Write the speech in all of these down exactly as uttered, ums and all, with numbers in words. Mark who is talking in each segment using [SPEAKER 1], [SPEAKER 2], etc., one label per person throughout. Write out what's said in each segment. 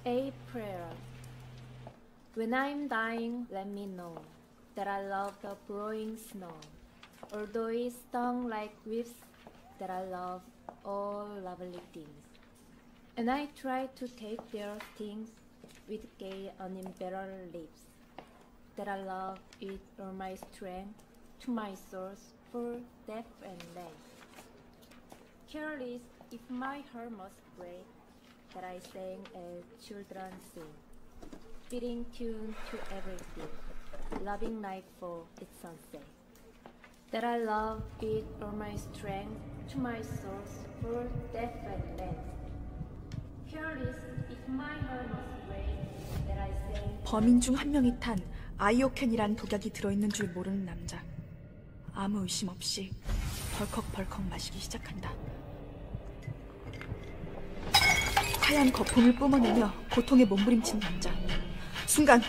[SPEAKER 1] April. When I'm dying, let me know that I love the blowing snow. Although it stung like whips, that I love all lovely things. And I try to take their stings with gay, unembittered lips. That I love with all my strength, to my source, for death and length. Careless if my heart must break, that I sang as children sing, fitting tune to everything, loving night for its sunset. That I love with all my strength, to my source, for death and length. Careless if my heart must break, that I sang.
[SPEAKER 2] 범인 중 한 명이 탄 아이오캔이란 독약이 들어있는 줄 모르는 남자. 아무 의심 없이 벌컥벌컥 마시기 시작한다. 하얀 거품을 뿜어내며 고통에 몸부림치는 남자. 순간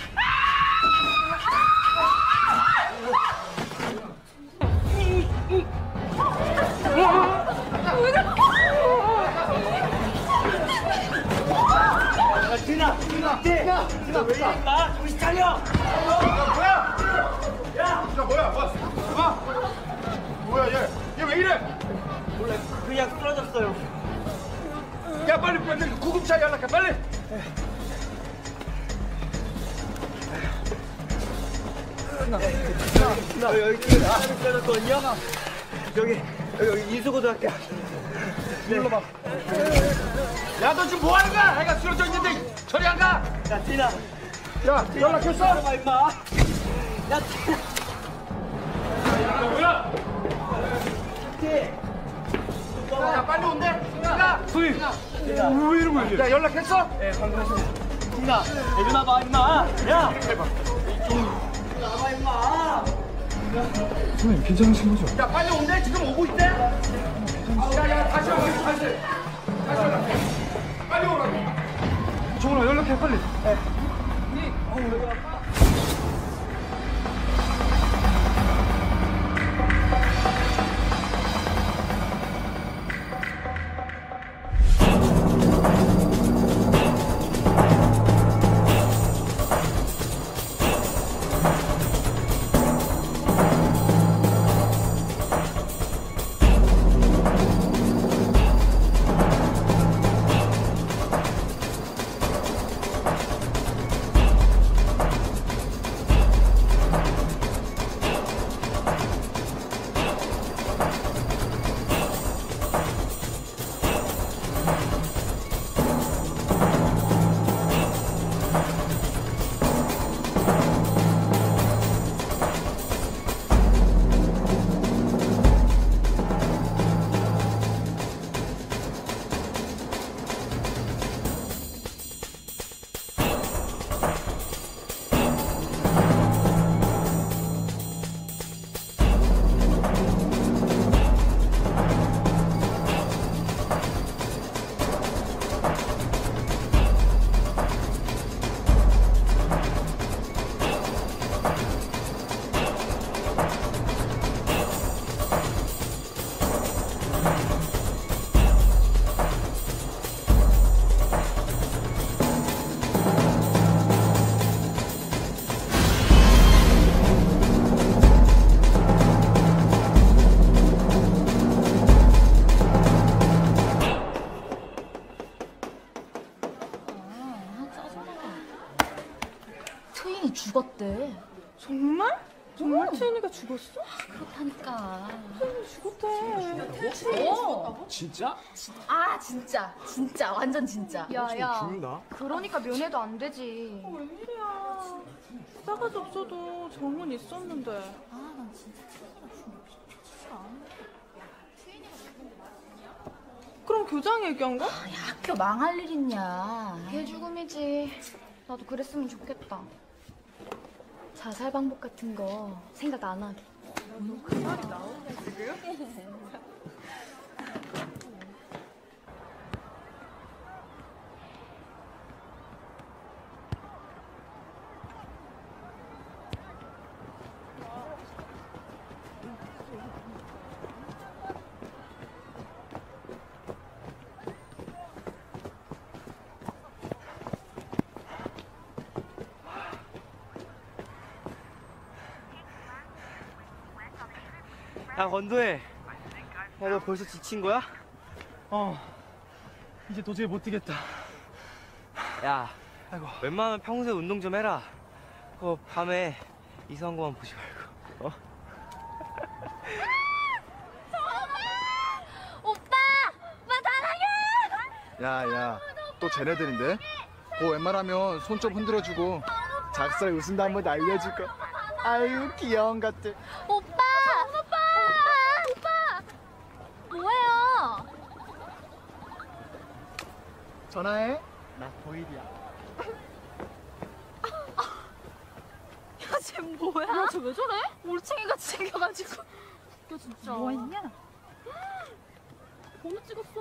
[SPEAKER 3] 진아! 진아! 진아! 진아 왜 이랬나? 정신 차려! 야 뭐야! 야! 야 뭐야! 뭐? 뭐? 뭐야 얘! 얘 왜 이래! 몰라 그냥 쓰러졌어요. 야 빨리 빨리 구급차 연락해 빨리! 나, 나, 나 여기 차를 빼놨거든요? 여기 여기 이수고등학교. 불러봐. 야, 너 지금 뭐 하는 거야? 애가 쓰러져 있는데 저리 안 가? 야, 진아. 야, 연락했어? 봐, 임마. 야, 진아. 야, 뭐야? 야, 야, 빨리 온대. 진아. 수희. 왜 이러고 있냐? 야, 연락했어? 네, 방금 했습니다. 진아, 이리 나봐, 임마. 야. 해봐. 나봐, 임마.
[SPEAKER 4] 선생님, 괜찮으신 거죠?
[SPEAKER 3] 야, 빨리 온대. 지금 오고 있대. 야, 야, 다시 와, 다시. 다시 연락해. 빨리 오라고.
[SPEAKER 4] 정훈아, 연락해, 빨리.
[SPEAKER 3] 네.
[SPEAKER 5] 죽었대.
[SPEAKER 2] 정말? 정말 트윈이가 죽었어?
[SPEAKER 5] 그렇다니까.
[SPEAKER 2] 트윈이 죽었대.
[SPEAKER 5] 트윈이 죽었다고?
[SPEAKER 4] 진짜?
[SPEAKER 5] 아 진짜 진짜 완전 진짜.
[SPEAKER 2] 야야.
[SPEAKER 4] 죽는다.
[SPEAKER 2] 그러니까 면회도 안 되지. 어, 웬일이야. 싸가지 없어도 정문 있었는데.
[SPEAKER 5] 아 난 진짜 트윈이가 죽었어.
[SPEAKER 2] 그럼 교장 얘기한 거?
[SPEAKER 5] 아, 야, 학교 망할 일 있냐. 걔 죽음이지. 나도 그랬으면 좋겠다. 자살 방법 같은 거 생각 안 하게.
[SPEAKER 2] 그 말이 나오네 지금?
[SPEAKER 3] 야 건도해. 야 너 벌써 지친 거야?
[SPEAKER 4] 어. 이제 도저히 못 뛰겠다.
[SPEAKER 3] 야,
[SPEAKER 4] 아이고.
[SPEAKER 3] 웬만하면 평소에 운동 좀 해라. 그 밤에 이성구만 보지 말고. 어?
[SPEAKER 5] 오빠! 오빠 사랑해!
[SPEAKER 6] 야야 또 쟤네들인데? 뭐 웬만하면 손 좀 흔들어주고 작살 웃음도 한번 알려줄까? 아유 귀여운 것들.
[SPEAKER 5] 오빠! 오빠! 오빠! 뭐예요?
[SPEAKER 6] 전화해. 나 보일이야.
[SPEAKER 5] 야, 쟤 뭐야? 야, 쟤 왜 저래? 올챙이같이 생겨가지고. 야, 진짜. 뭐 했냐? 번호 찍었어.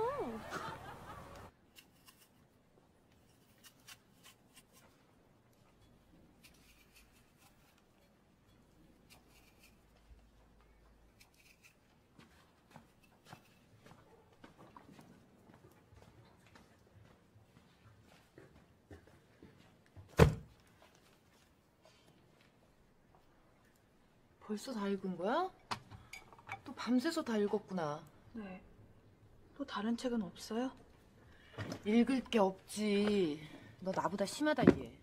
[SPEAKER 7] 벌써 다 읽은 거야? 또 밤새서 다 읽었구나.
[SPEAKER 2] 네. 또 다른 책은 없어요?
[SPEAKER 7] 읽을 게 없지. 너 나보다 심하다 얘.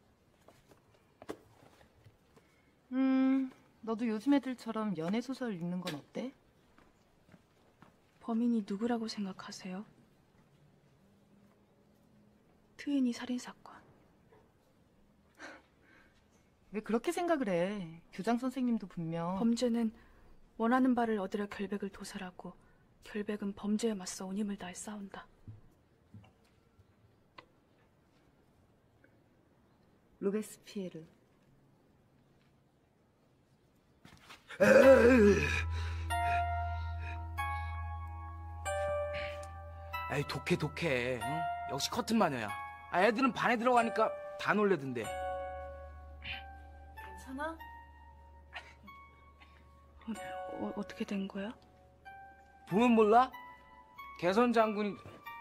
[SPEAKER 7] 음, 너도 요즘 애들처럼 연애 소설 읽는 건 어때?
[SPEAKER 2] 범인이 누구라고 생각하세요? 트윈이 살인사건.
[SPEAKER 7] 왜 그렇게 생각을 해? 교장 선생님도 분명
[SPEAKER 2] 범죄는 원하는 바를 얻으려 결백을 도살하고 결백은 범죄에 맞서 온 힘을 다해 싸운다.
[SPEAKER 7] 로베스피에르.
[SPEAKER 8] 에이 독해 독해. 응? 역시 커튼 마녀야. 아, 애들은 반에 들어가니까 다 놀래던데.
[SPEAKER 7] 괜찮아?
[SPEAKER 2] 어, 어떻게 된 거야?
[SPEAKER 8] 보면 몰라? 개선 장군이.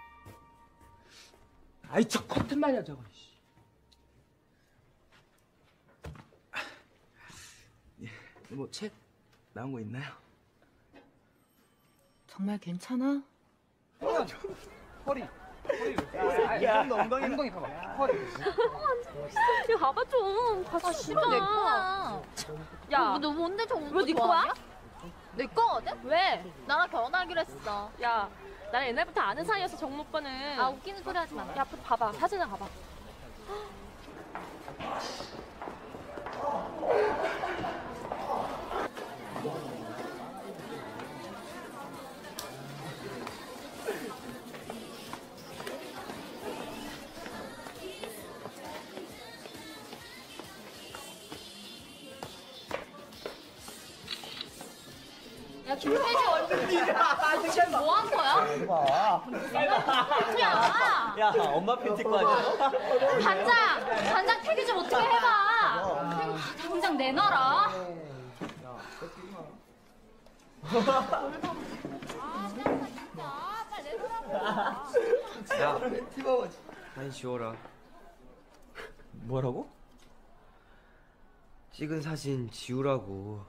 [SPEAKER 8] 아이 저 커튼 마녀 저거. 뭐 책 나온 거 있나요?
[SPEAKER 7] 정말 괜찮아?
[SPEAKER 3] 허리. 허리. 야, 너 엉덩이 엉덩이 봐봐. 허리.
[SPEAKER 5] 야, 봐봐 좀. 가서 싫어. 내 거야. 야, 너 뭔데 저 옷? 왜네 거야? 내 거거든? 왜? 나랑 결혼하기로 했어.
[SPEAKER 1] 야, 나랑 옛날부터 아는 사이여서 정모 오빠는.
[SPEAKER 5] 아, 웃기는 소리 하지 마.
[SPEAKER 1] 야, 앞으로 봐봐. 사진을 봐봐.
[SPEAKER 5] 야, 김태지 얼굴 지금 뭐 한 거야? 야,
[SPEAKER 3] 야, 엄마 팬티거 아니야?
[SPEAKER 5] 반장! 반장 태기 좀 어떻게 해봐! 당장 내놔라!
[SPEAKER 3] 야, 많이 지워라. 뭐라고? 찍은 사진 지우라고.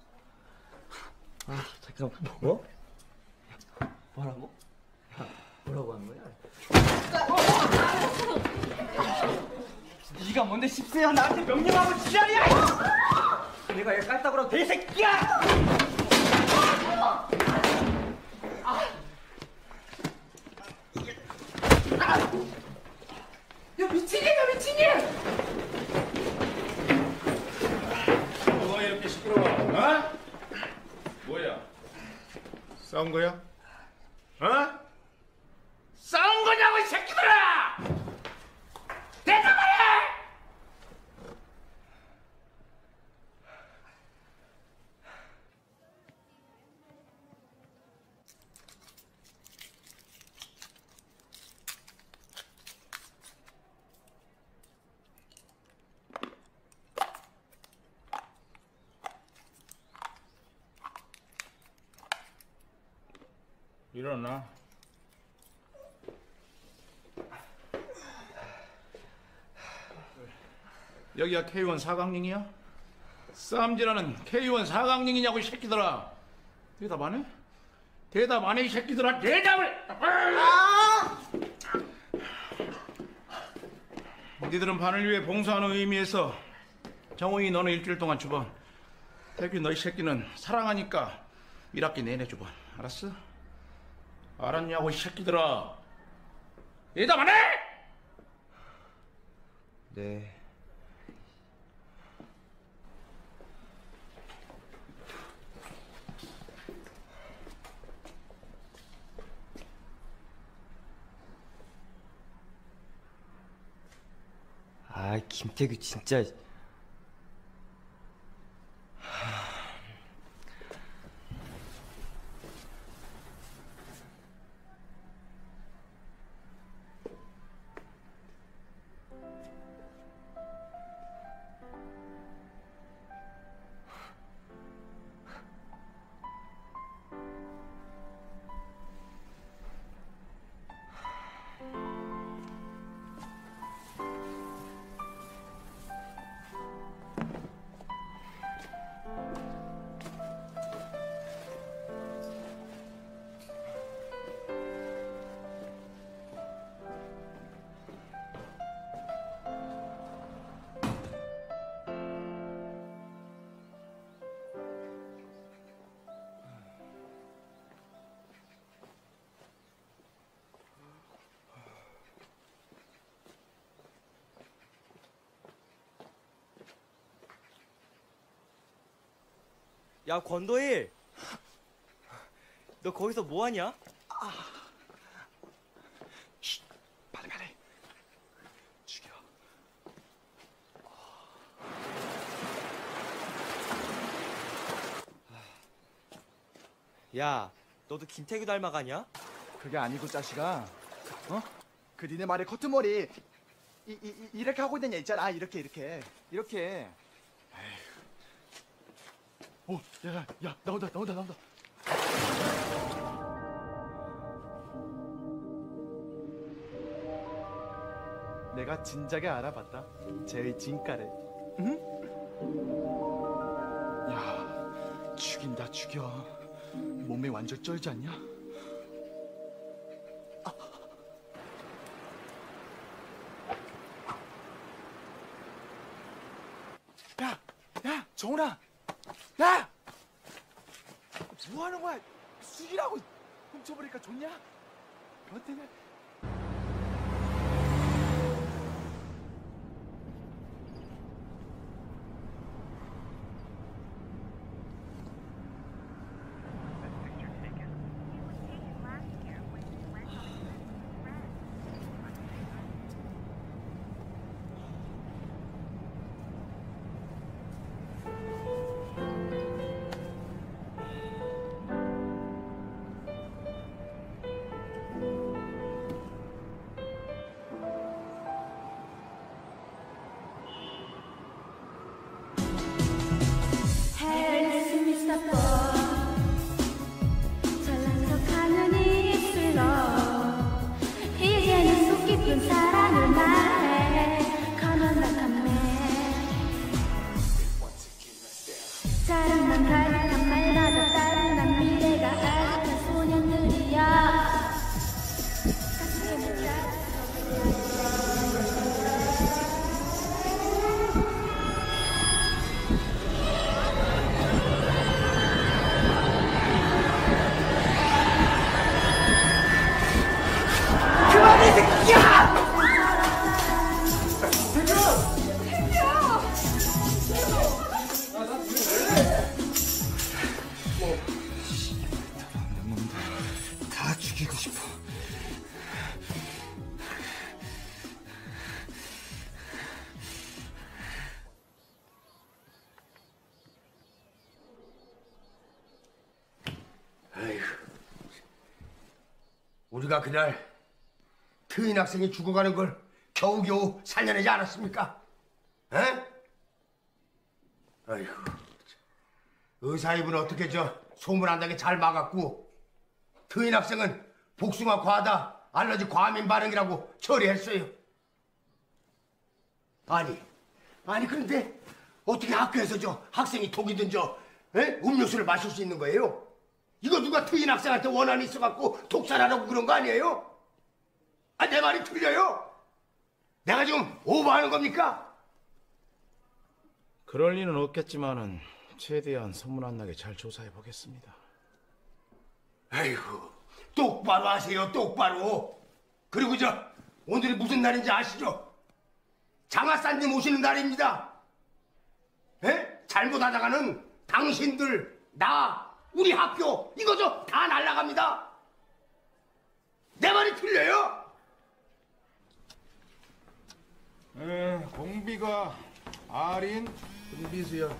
[SPEAKER 3] 아, 잠깐만. 뭐? 뭐라고? 야, 뭐라고 하는 거야? 네가 뭔데 십세야 나한테 명령하고 지랄이야! 내가 얘 깔따구라고 돼, 이 새끼야!
[SPEAKER 8] 야 미친이야 미친이!
[SPEAKER 9] 뭐가 이렇게 시끄러워? 어? 뭐야? 싸운 거야? 어? 싸운 거냐고 이 새끼들아! 대답해! 일어나. 여기가 케이원 사강령이야? 싸움질하는 케이원 사강령이냐고 이 새끼들아. 대답 안 해? 대답 안 해, 이 새끼들아. 대답을! 아! 니들은 반을 위해 봉사하는 의미에서 정우이 너는 일주일 동안 주번. 태규 너희 새끼는 사랑하니까 일 학기 내내 주번. 알았어? 알았냐고, 이 새끼들아. 대답 안 해?
[SPEAKER 3] 네. 아, 김태규 진짜. 야, 권도일, 너 거기서 뭐하냐? 아... 쉿, 빨리 빨리 죽여. 야, 너도 김태규 닮아가냐?
[SPEAKER 6] 그게 아니고 자식아, 어? 그 니네 말에 커튼머리 이, 이, 이, 이렇게 하고 있는 애 있잖아. 이렇게 이렇게 이렇게. 오, 야, 야, 야, 나온다, 나온다, 나온다. 내가 진작에 알아봤다. 제 진가를. 응? 야, 죽인다, 죽여. 몸에 완전 쩔지 않냐? 아. 야, 야, 정훈아. 야! 뭐 하는 거야? 숙이라고 훔쳐버리니까 좋냐? 변태냐?
[SPEAKER 10] 우리가 그날 트인 학생이 죽어가는 걸 겨우겨우 살려내지 않았습니까? 에? 아이고, 의사입은 어떻게 저 소문 안 나게 잘 막았고 트인 학생은 복숭아 과다 알러지 과민 반응이라고 처리했어요. 아니, 아니 그런데 어떻게 학교에서 저 학생이 독이든 저 에? 음료수를 마실 수 있는 거예요? 이거 누가 트인 학생한테 원한이 있어갖고 독살하라고 그런 거 아니에요? 아, 내 말이 틀려요? 내가 지금 오버하는 겁니까?
[SPEAKER 9] 그럴 리는 없겠지만은 최대한 소문 안 나게 잘 조사해 보겠습니다.
[SPEAKER 10] 아이고, 똑바로 하세요, 똑바로. 그리고 저 오늘이 무슨 날인지 아시죠? 장하사님 오시는 날입니다. 에? 잘못하다가는 당신들, 나, 우리 학교 이거 저 다 날아갑니다. 내 말이 틀려요?
[SPEAKER 9] 에, 공비가 아린 등비수열.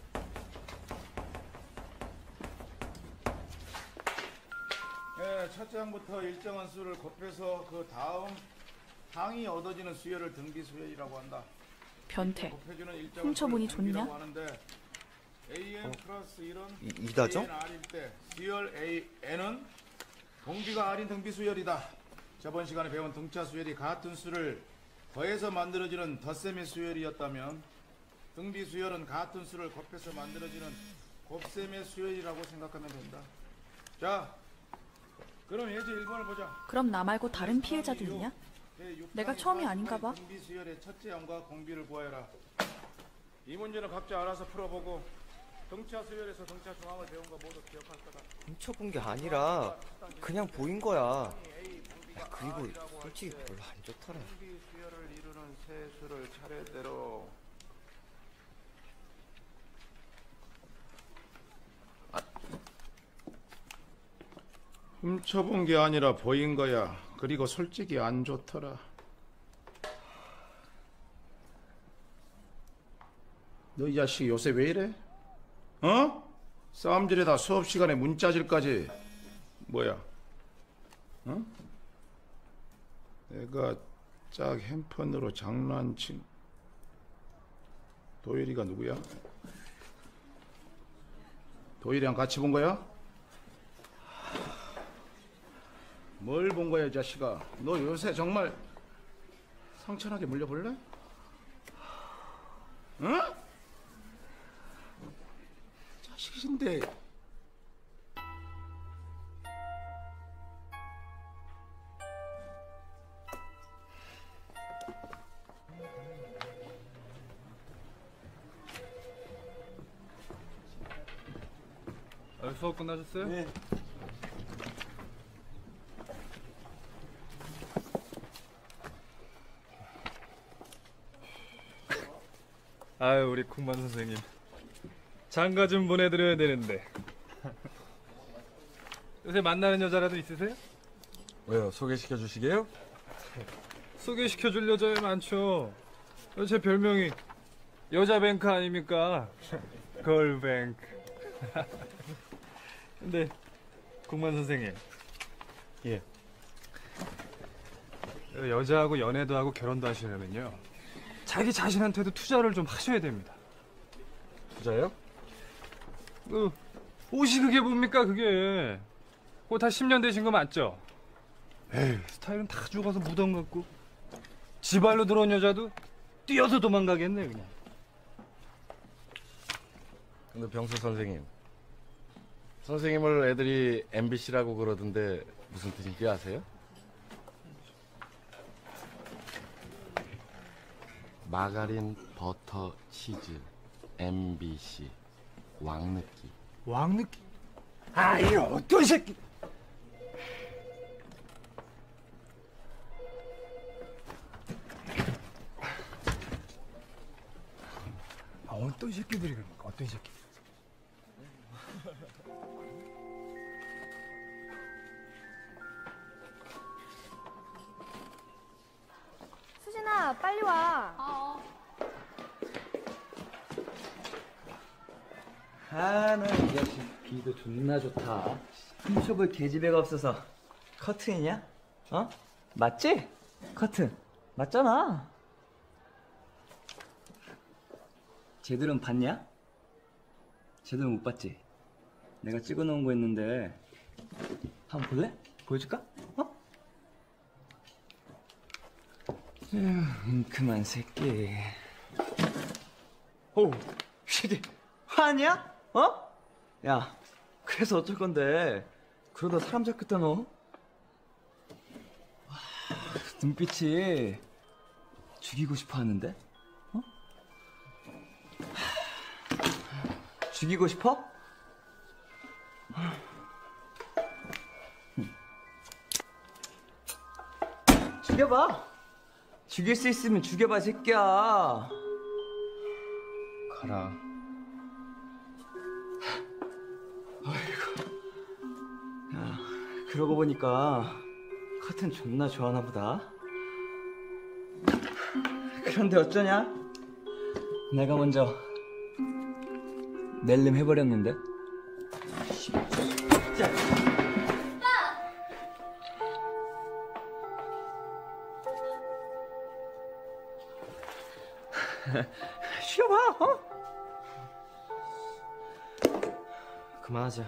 [SPEAKER 9] 예, 첫 장부터 일정한 수를 곱해서 그 다음 항이 얻어지는 수열을 등비수열이라고 한다.
[SPEAKER 2] 변태.
[SPEAKER 9] 곱해주는 일정한
[SPEAKER 2] 훔쳐보니
[SPEAKER 9] 수를 등비라고
[SPEAKER 2] 좋냐?
[SPEAKER 9] 하는데 에이엔 플러스 일은
[SPEAKER 11] 이- 이다정?
[SPEAKER 9] 에이엔 R일 때 수열 에이엔은 공비가 R인 등비수열이다. 저번 시간에 배운 등차 수열이 같은 수를 더해서 만들어지는 덧셈의 수열이었다면 등비수열은 같은 수를 곱해서 만들어지는 곱셈의 수열이라고 생각하면 된다. 자, 그럼 예제 일 번을 보자.
[SPEAKER 2] 그럼 나 말고 다른 피해자도 있냐? 내가 처음이 아닌가 봐.
[SPEAKER 9] 등비수열의 첫째 항과 공비를 구하여라. 이 문제는 각자 알아서 풀어보고 등차 수열에서 등차 중앙을 배운 거 모두 기억할 거다.
[SPEAKER 11] 훔쳐본 게 아니라 그냥 보인 거야. 야, 그리고 솔직히 별로 안 좋더라.
[SPEAKER 9] 등비수열을 이루는 세 수를 차례대로 훔쳐본 게 아니라 보인 거야. 그리고 솔직히 안 좋더라. 너 이 자식 요새 왜 이래? 어? 싸움질에다 수업 시간에 문자질까지. 뭐야? 어? 내가 짝 핸폰으로 장난친 도일이가 누구야? 도일이랑 같이 본 거야? 뭘 본 거야, 이 자식아? 너 요새 정말 상처나게 물려볼래? 응? 자식인데.
[SPEAKER 4] 아, 수업 끝나셨어요? 네. 아유, 우리 쿵만 선생님. 장가 좀 보내드려야 되는데. 요새 만나는 여자라도 있으세요?
[SPEAKER 12] 왜요? 소개시켜 주시게요?
[SPEAKER 4] 소개시켜 줄 여자애 많죠. 제 별명이 여자 뱅크 아닙니까? 걸뱅크. 근데 국만 선생님. 예. 여자하고 연애도 하고 결혼도 하시려면요, 자기 자신한테도 투자를 좀 하셔야 됩니다.
[SPEAKER 12] 투자요?
[SPEAKER 4] 그 옷이 그게 뭡니까 그게. 그거 다 십 년 되신 거 맞죠? 에이, 스타일은 다 죽어서 무덤 같고 지발로 들어온 여자도 뛰어서 도망가겠네 그냥.
[SPEAKER 12] 근데 병수 선생님, 선생님을 애들이 엠비씨라고 그러던데 무슨 뜻인지 아세요? 마가린, 버터, 치즈, 엠비씨, 왕느끼.
[SPEAKER 4] 왕느끼?
[SPEAKER 12] 아, 이 어떤 새끼!
[SPEAKER 4] 아, 어떤 새끼들이 그럽니까? 어떤 새끼?
[SPEAKER 1] 수진아, 빨리 와.
[SPEAKER 5] 어.
[SPEAKER 13] 아, 나 이 자식 비도 존나 좋다. 훔쳐볼 계집애가 없어서. 커튼이냐? 어? 맞지? 커튼. 맞잖아. 쟤들은 봤냐? 쟤들은 못 봤지? 내가 찍어놓은 거 있는데 한번 볼래? 보여줄까? 어? 에휴, 그만 새끼. 오, 쉐기 화냐? 어? 야, 그 그래서 어쩔 건데? 그러다 사람 잡겠다 너. 와, 눈빛이 죽이고 싶어 하는데? 어? 죽이고 싶어? 죽여봐. 죽일 수 있으면 죽여봐, 새끼야.
[SPEAKER 4] 가라.
[SPEAKER 13] 아이고. 야, 그러고 보니까 커튼 존나 좋아하나 보다. 그런데 어쩌냐? 내가 먼저 낼름 해버렸는데. 자. 쉬어봐, 어?
[SPEAKER 11] 그만하자.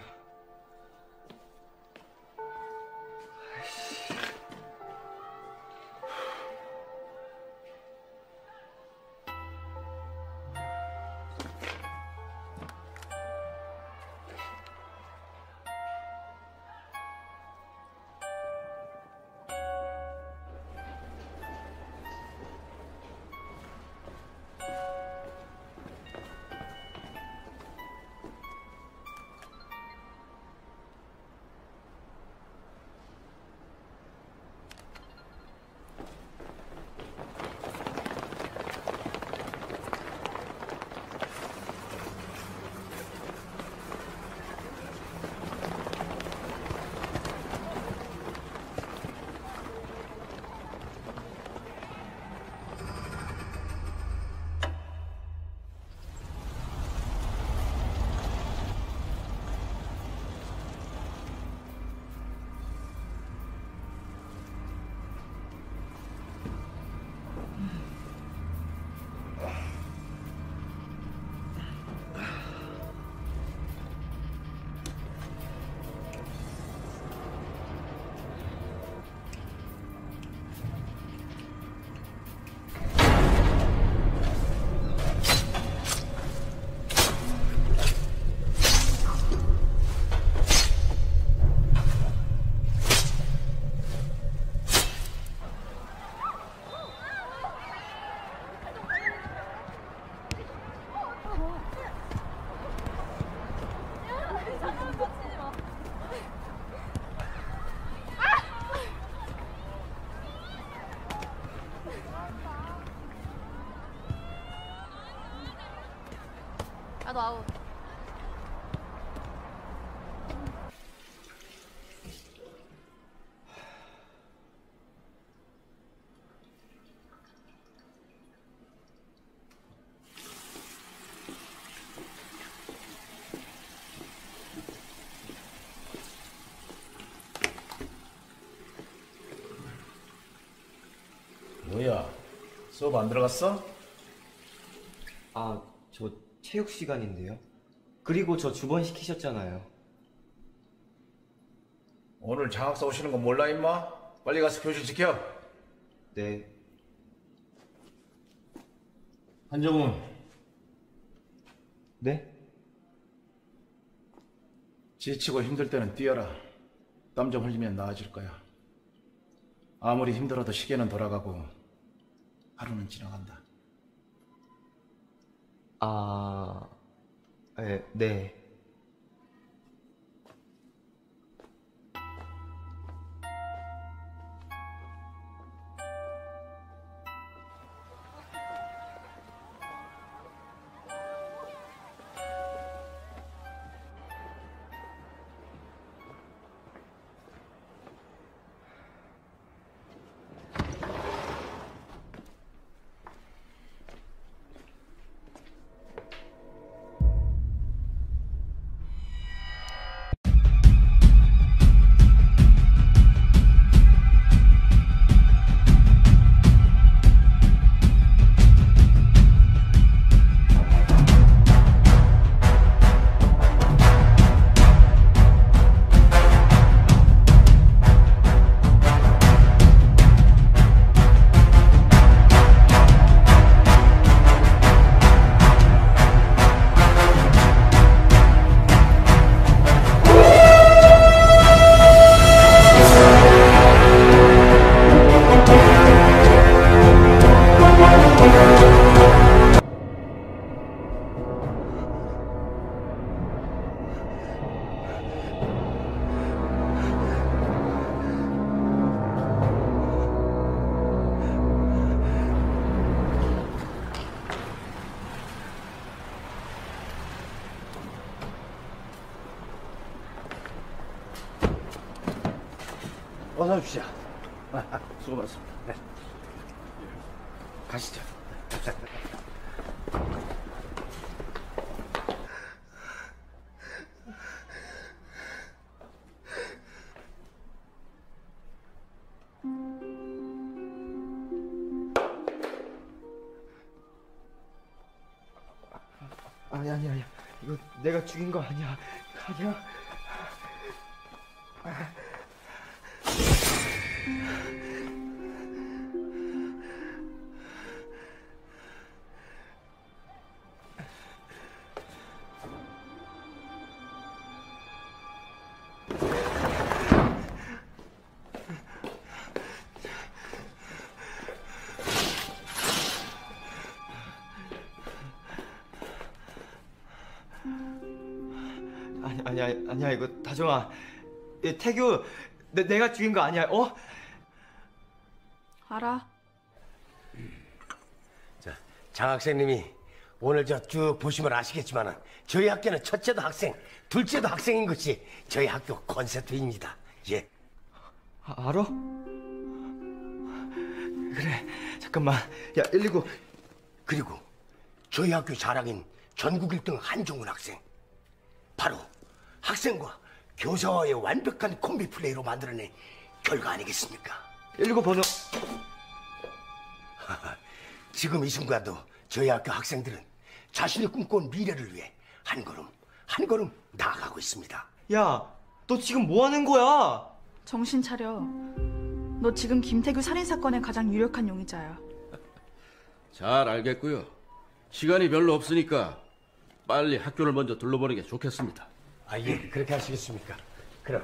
[SPEAKER 5] 나도 아웃.
[SPEAKER 9] 뭐야? 수업 안 들어갔어?
[SPEAKER 11] 아, 저 체육 시간인데요. 그리고 저 주번 시키셨잖아요.
[SPEAKER 9] 오늘 장학사 오시는 거 몰라 임마? 빨리 가서 교실 지켜.
[SPEAKER 11] 네.
[SPEAKER 9] 한정훈.
[SPEAKER 11] 네?
[SPEAKER 9] 지치고 힘들 때는 뛰어라. 땀 좀 흘리면 나아질 거야. 아무리 힘들어도 시계는 돌아가고 하루는 지나간다.
[SPEAKER 11] 아... 에, 네.
[SPEAKER 10] 어서 오십시오. 수고 많습니다. 네. 가시죠.
[SPEAKER 13] 아니 아니 아니 이거 내가 죽인 거 아니야. 아니야. 아니 아니야 아니야 이거 다정아, 이 태규 내, 내가 죽인 거 아니야. 어?
[SPEAKER 2] 알아.
[SPEAKER 10] 자, 장학생님이 오늘 저 쭉 보시면 아시겠지만 저희 학교는 첫째도 학생, 둘째도 학생인 것이 저희 학교 콘셉트입니다. 예.
[SPEAKER 13] 아, 알아? 그래 잠깐만. 야 일일구.
[SPEAKER 10] 그리고 저희 학교 자랑인 전국 일 등 한종훈 학생, 바로 학생과 교사와의 완벽한 콤비 플레이로 만들어낸 결과 아니겠습니까?
[SPEAKER 13] 일일구 번호.
[SPEAKER 10] 지금 이 순간도 저희 학교 학생들은 자신이 꿈꿔온 미래를 위해 한 걸음 한 걸음 나아가고 있습니다.
[SPEAKER 13] 야, 너 지금 뭐 하는 거야?
[SPEAKER 2] 정신 차려. 너 지금 김태규 살인사건의 가장 유력한 용의자야.
[SPEAKER 14] 잘 알겠고요. 시간이 별로 없으니까 빨리 학교를 먼저 둘러보는 게 좋겠습니다.
[SPEAKER 10] 아, 예, 그렇게 하시겠습니까? 그럼.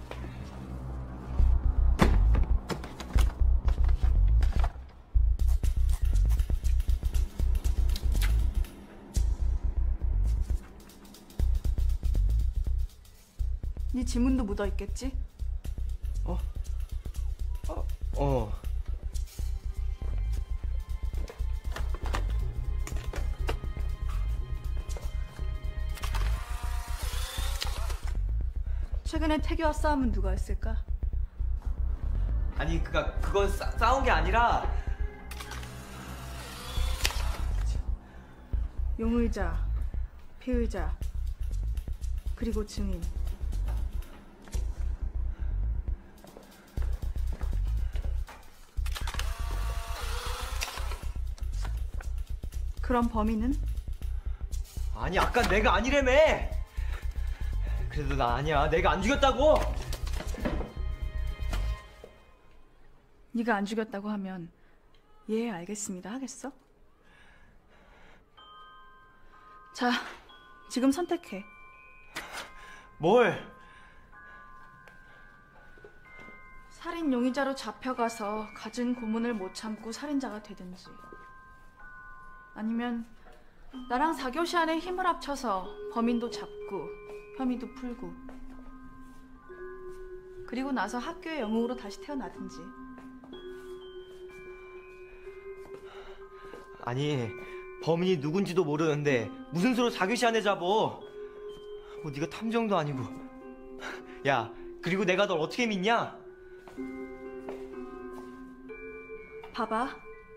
[SPEAKER 2] 네 지문도 묻어 있겠지?
[SPEAKER 13] 어? 어? 어.
[SPEAKER 2] 최근에 태규와 싸움은 누가 했을까?
[SPEAKER 13] 아니 그가 그건 싸, 싸운 게 아니라
[SPEAKER 2] 용의자, 피의자, 그리고 증인. 그럼 범인은?
[SPEAKER 13] 아니 아까 내가 아니라며. 그래도 나 아니야. 내가 안 죽였다고.
[SPEAKER 2] 네가 안 죽였다고 하면 예 알겠습니다 하겠어? 자, 지금 선택해.
[SPEAKER 13] 뭘?
[SPEAKER 2] 살인 용의자로 잡혀가서 갖은 고문을 못 참고 살인자가 되든지, 아니면 나랑 사 교시 안에 힘을 합쳐서 범인도 잡고 혐의도 풀고 그리고 나서 학교의 영웅으로 다시 태어나든지.
[SPEAKER 13] 아니 범인이 누군지도 모르는데 무슨 수로 사 교시 안에 잡어. 뭐 네가 탐정도 아니고. 야, 그리고 내가 널 어떻게 믿냐?
[SPEAKER 2] 봐봐.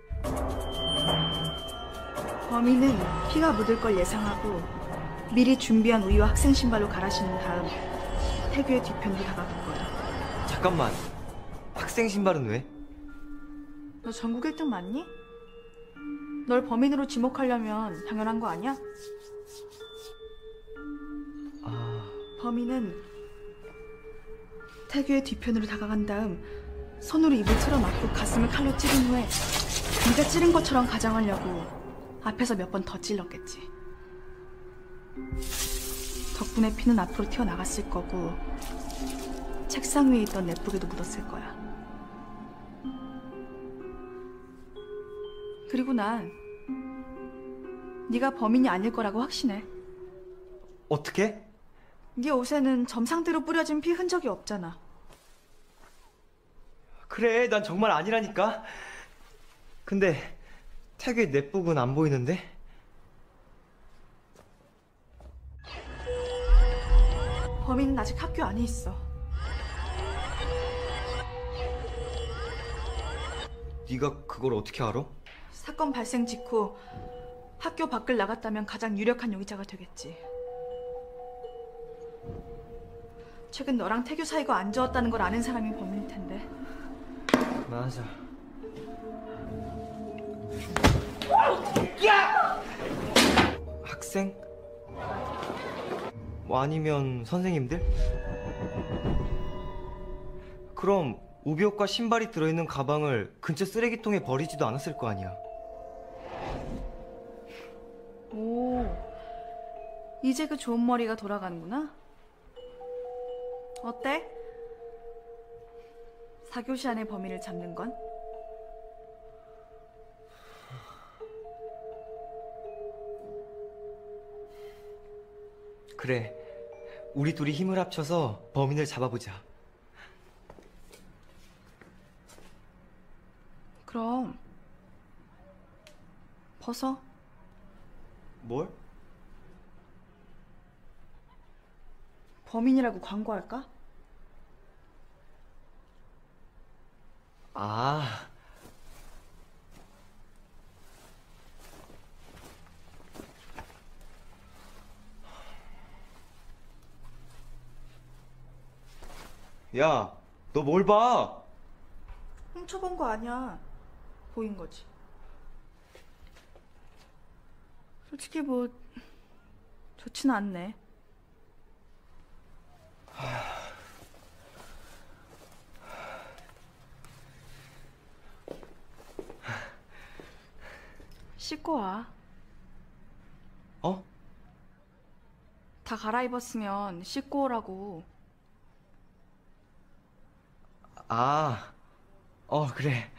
[SPEAKER 2] 범인은 피가 묻을 걸 예상하고 미리 준비한 우유와 학생 신발로 갈아 신은 다음 태규의 뒤편으로 다가갈 거야.
[SPEAKER 13] 잠깐만. 학생 신발은 왜?
[SPEAKER 2] 너 전국 일 등 맞니? 널 범인으로 지목하려면 당연한 거 아니야?
[SPEAKER 13] 아...
[SPEAKER 2] 범인은 태규의 뒤편으로 다가간 다음 손으로 입을 틀어막고 가슴을 칼로 찌른 후에 네가 찌른 것처럼 가장하려고 앞에서 몇 번 더 찔렀겠지. 덕분에 피는 앞으로 튀어나갔을 거고 책상 위에 있던 넷북에도 묻었을 거야. 그리고 난 네가 범인이 아닐 거라고 확신해.
[SPEAKER 13] 어떻게?
[SPEAKER 2] 네 옷에는 점상대로 뿌려진 피 흔적이 없잖아.
[SPEAKER 13] 그래, 난 정말 아니라니까. 근데 태규의 넷북은 안 보이는데?
[SPEAKER 2] 범인은 아직 학교 안에 있어.
[SPEAKER 11] 네가 그걸 어떻게 알아?
[SPEAKER 2] 사건 발생 직후 학교 밖을 나갔다면 가장 유력한 용의자가 되겠지. 최근 너랑 태규 사이가 안 좋았다는 걸 아는 사람이 범인일 텐데.
[SPEAKER 11] 맞아.
[SPEAKER 3] 야!
[SPEAKER 11] 학생? 뭐 아니면 선생님들? 그럼 우비옷과 신발이 들어있는 가방을 근처 쓰레기통에 버리지도 않았을 거 아니야.
[SPEAKER 2] 오, 이제 그 좋은 머리가 돌아가는구나. 어때? 사교시 안의 범인을 잡는 건?
[SPEAKER 11] 그래, 우리 둘이 힘을 합쳐서 범인을 잡아보자.
[SPEAKER 2] 그럼 벗어.
[SPEAKER 11] 뭘?
[SPEAKER 2] 범인이라고 광고할까?
[SPEAKER 11] 아, 야, 너 뭘 봐?
[SPEAKER 2] 훔쳐본 거 아니야. 보인 거지. 솔직히 뭐 좋지는 않네. 씻고 와.
[SPEAKER 11] 어?
[SPEAKER 2] 다 갈아입었으면 씻고 오라고.
[SPEAKER 11] 아, 어, 그래.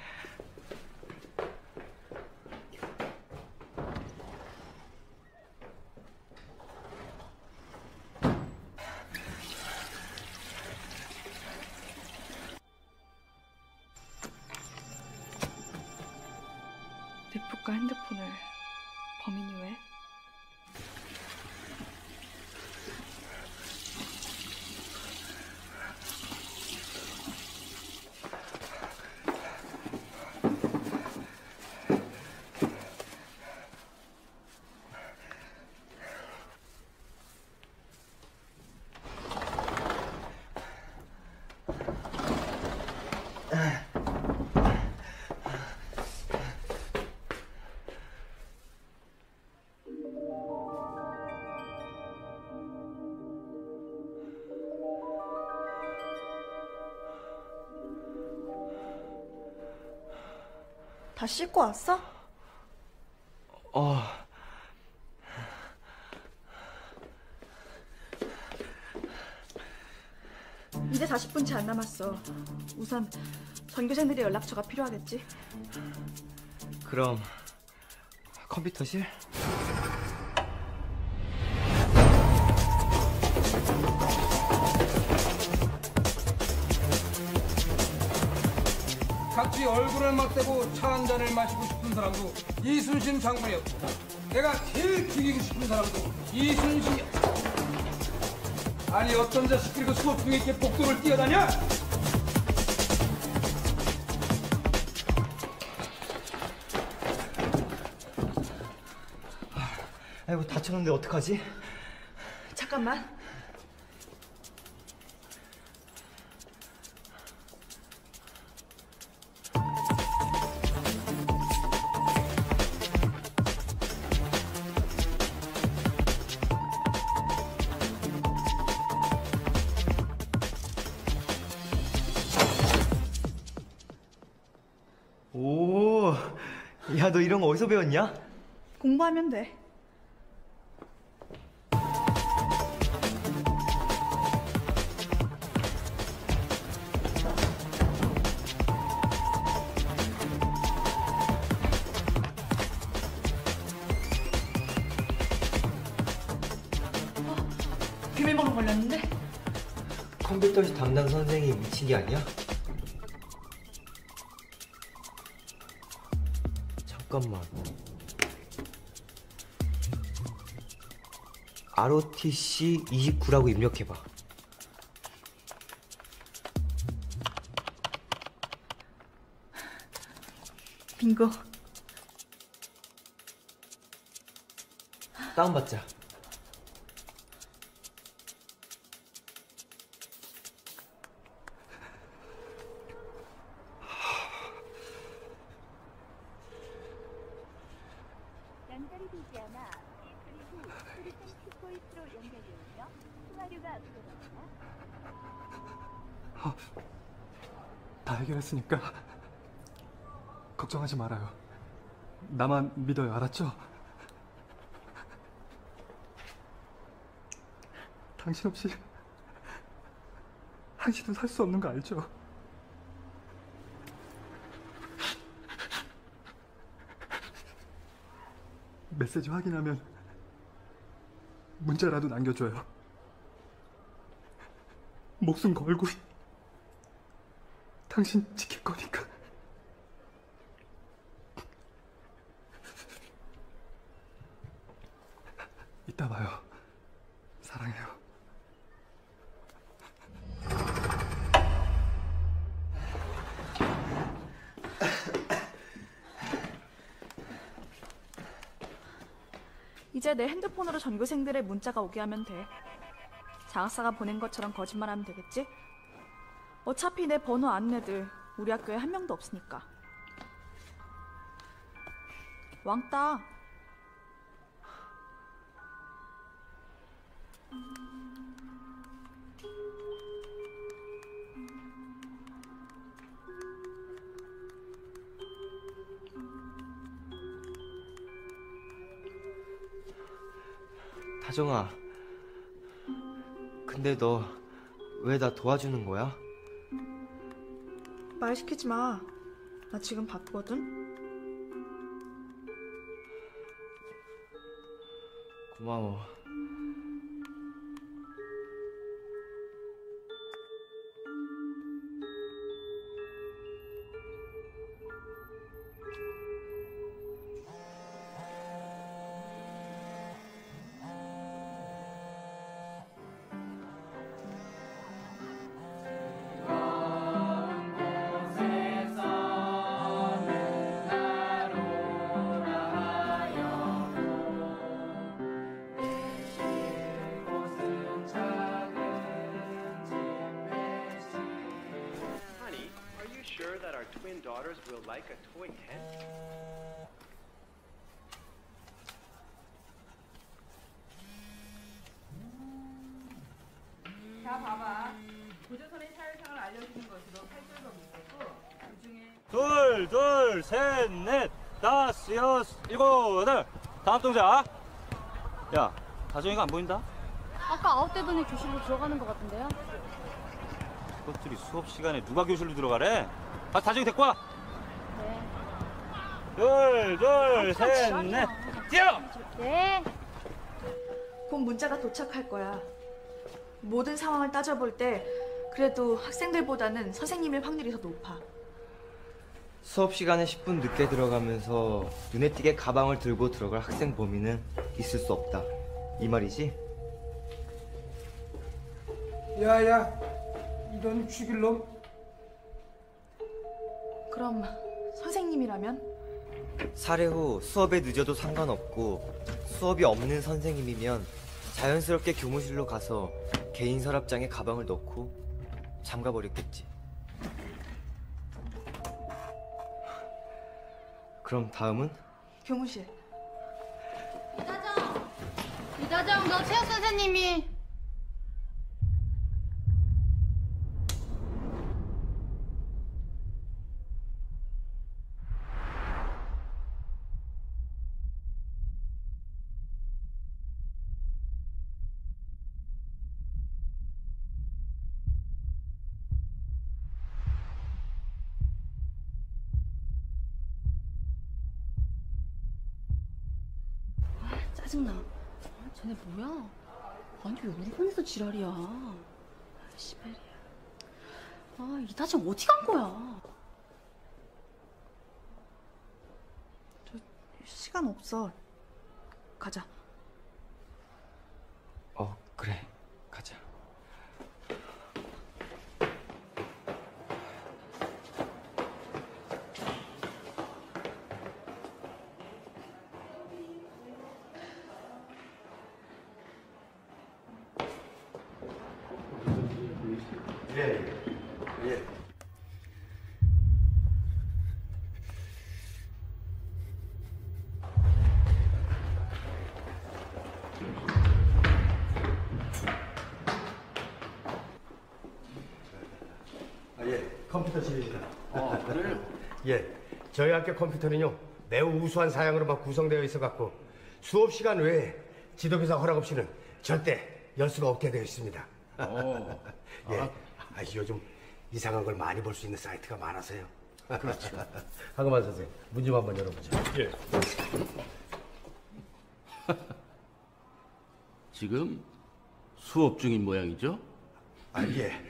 [SPEAKER 2] 넷북과 핸드폰을 범인이 왜? 다 씻고 왔어?
[SPEAKER 11] 어.
[SPEAKER 2] 이제 사십 분 채 안 남았어. 우선 전교생들의 연락처가 필요하겠지?
[SPEAKER 11] 그럼 컴퓨터실?
[SPEAKER 15] 각지 얼굴을 맞대고 차 한 잔을 마시고 싶은 사람도 이순신 장군이었고, 내가 제일 죽이고 싶은 사람도 이순신이었고. 아니 어떤 자식들이 그 수업 중에 이렇게 복도를 뛰어다녀?
[SPEAKER 11] 아이고, 다쳤는데 어떡하지?
[SPEAKER 2] 잠깐만.
[SPEAKER 11] 오, 야, 너 이런 거 어디서 배웠냐?
[SPEAKER 2] 공부하면 돼. 어, 비밀번호 걸렸는데?
[SPEAKER 11] 컴퓨터 담당 선생이 미친 게 아니야? 잠깐만. 알오티씨 이십구라고 입력해봐.
[SPEAKER 2] 빙고.
[SPEAKER 13] 다운받자.
[SPEAKER 16] 연결이 되지 않아 그리고 소리센 키포인트로 연결되며 통화료가 부족합니다.
[SPEAKER 4] 아, 다 해결했으니까 걱정하지 말아요. 나만 믿어요, 알았죠? 당신 없이 한시도 살 수 없는 거 알죠? 메시지 확인하면 문자라도 남겨줘요. 목숨 걸고 당신 지킬 거니까. 이따 봐요. 사랑해요.
[SPEAKER 2] 이제 내 핸드폰으로 전교생들의 문자가 오게 하면 돼. 장학사가 보낸 것처럼 거짓말하면 되겠지? 어차피 내 번호 아는 애들 우리 학교에 한 명도 없으니까. 왕따.
[SPEAKER 11] 다정아, 근데 너 왜 나 도와주는 거야?
[SPEAKER 2] 말 시키지 마. 나 지금 바쁘거든.
[SPEAKER 11] 고마워.
[SPEAKER 17] Will like a toy tent?
[SPEAKER 7] 자, 봐봐. 고조선의 사회상을 알려주는 것으로 팔절과 묶었고 그중에
[SPEAKER 18] 둘, 둘, 셋, 넷, 다섯, 여섯, 일곱, 여덟. 다음 동작. 야, 다정이가 안 보인다?
[SPEAKER 5] 아까 아웃되더니 교실로 들어가는 것 같은데요?
[SPEAKER 18] 그것들이 수업 시간에 누가 교실로 들어가래? 아, 다정이 데리고 와. 둘, 둘, 셋, 넷, 뛰어!
[SPEAKER 5] 네.
[SPEAKER 2] 곧 문자가 도착할 거야. 모든 상황을 따져볼 때 그래도 학생들보다는 선생님일 확률이 더 높아.
[SPEAKER 11] 수업 시간에 십 분 늦게 들어가면서 눈에 띄게 가방을 들고 들어갈 학생 범위는 있을 수 없다. 이 말이지?
[SPEAKER 15] 야야, 이런 죽일 놈.
[SPEAKER 2] 그럼 선생님이라면?
[SPEAKER 11] 사례 후 수업에 늦어도 상관없고 수업이 없는 선생님이면 자연스럽게 교무실로 가서 개인 서랍장에 가방을 넣고 잠가버렸겠지. 그럼 다음은?
[SPEAKER 2] 교무실.
[SPEAKER 5] 이다정! 이다정, 너 체육 선생님이
[SPEAKER 7] 짜증나. 아, 쟤네 뭐야? 아니 왜 우리 반에서 지랄이야? 아, 시베리아. 아, 이다정 어디 간 거야?
[SPEAKER 2] 저 시간 없어. 가자.
[SPEAKER 11] 어, 그래. 가자.
[SPEAKER 10] 컴퓨터실입니다.
[SPEAKER 14] 아, 그래요?
[SPEAKER 10] 예, 저희 학교 컴퓨터는요 매우 우수한 사양으로만 구성되어 있어갖고 수업 시간 외에 지도교사 허락 없이는 절대 열 수가 없게 되어 있습니다.
[SPEAKER 14] 어.
[SPEAKER 10] 예,
[SPEAKER 14] 아.
[SPEAKER 10] 아, 요즘 이상한 걸 많이 볼 수 있는 사이트가 많아서요.
[SPEAKER 14] 그렇죠.
[SPEAKER 10] 하그만 선생님, 문 좀 한번 열어보죠.
[SPEAKER 14] 예. 지금 수업 중인 모양이죠?
[SPEAKER 10] 아, 예.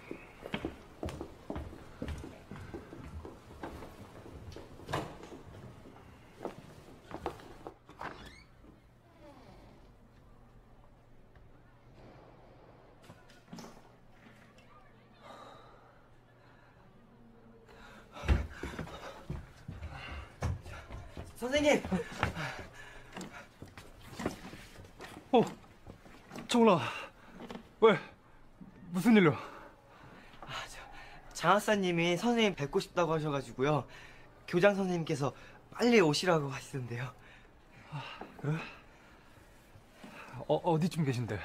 [SPEAKER 11] 선생님!
[SPEAKER 4] 어, 정훈아. 왜? 무슨 일로?
[SPEAKER 11] 아, 저, 장학사님이 선생님 뵙고 싶다고 하셔가지고요. 교장 선생님께서 빨리 오시라고 하시던데요.
[SPEAKER 4] 아, 그래? 어, 어디쯤 계신데?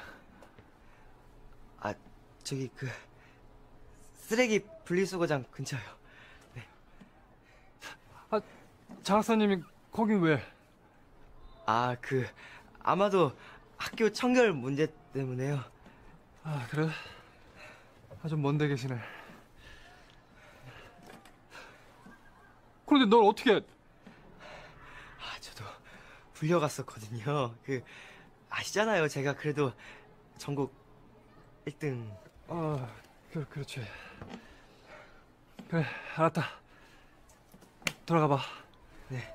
[SPEAKER 11] 아, 저기 그 쓰레기 분리수거장 근처요. 네.
[SPEAKER 4] 아, 장학사님이 거긴 왜?
[SPEAKER 11] 아, 그 아마도 학교 청결 문제 때문에요.
[SPEAKER 4] 아, 그래? 아, 좀 먼데 계시네. 그런데 널 어떻게...
[SPEAKER 11] 아, 저도 불려갔었거든요. 그 아시잖아요. 제가 그래도 전국 일 등.
[SPEAKER 4] 아, 그, 그렇지. 그래, 알았다. 돌아가 봐.
[SPEAKER 11] 네.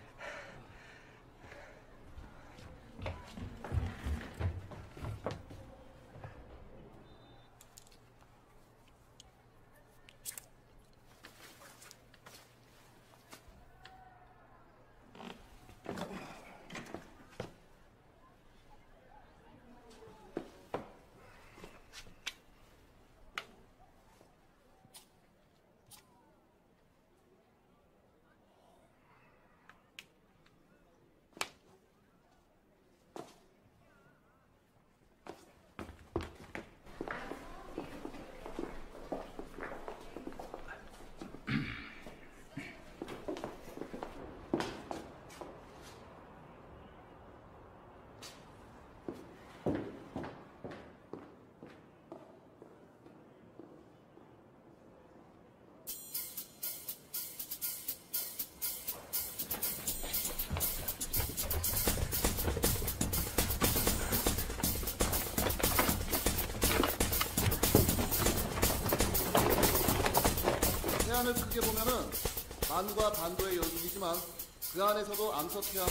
[SPEAKER 6] 태안을 크게 보면은 반과 반도의 열국이지만 그 안에서도 암석태안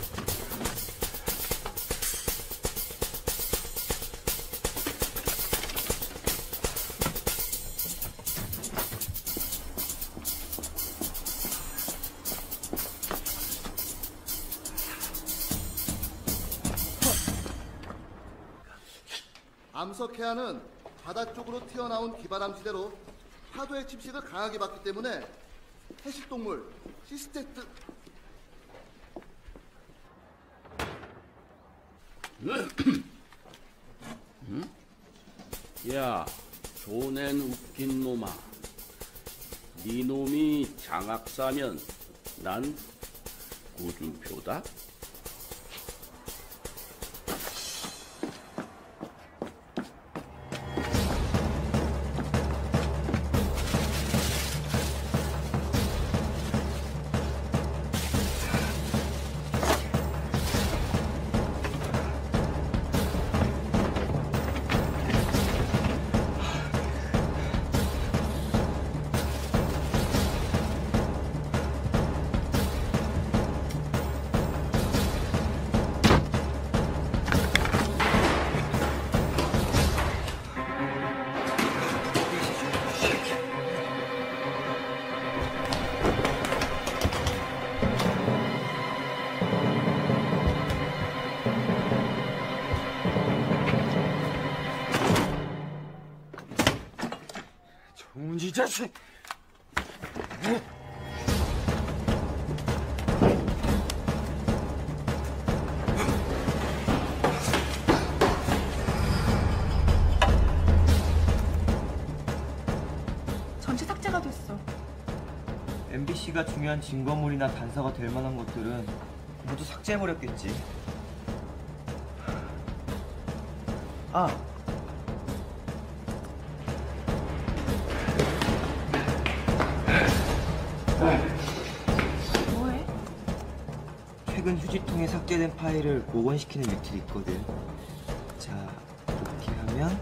[SPEAKER 6] 암석해안은 바다 쪽으로 튀어나온 기바람지대로 파도의 침식을 강하게 받기 때문에 해식동물, 시스테트...
[SPEAKER 14] 응? 야, 조낸 웃긴 놈아. 네 놈이 장학사면 난 구준표다?
[SPEAKER 4] 이 자식!
[SPEAKER 2] 전체 삭제가 됐어.
[SPEAKER 11] 눈엣티가 중요한 증거물이나 단서가 될 만한 것들은 모두 삭제해버렸겠지. 아!
[SPEAKER 2] 뭐해?
[SPEAKER 11] 최근 휴지통에 삭제된 파일을 복원시키는 뮤틀이 있거든. 자, 이렇게 하면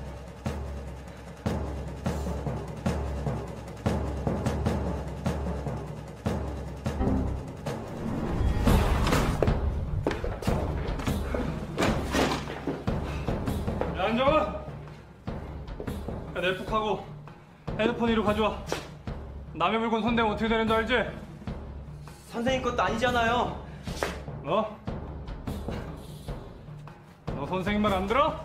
[SPEAKER 4] 야, 안정아! 야, 넷북하고 핸드폰 이리 가져와. 남의 물건 손대면 어떻게 되는 줄 알지?
[SPEAKER 11] 선생님 것도 아니잖아요.
[SPEAKER 4] 너? 너 선생님 말 안 들어?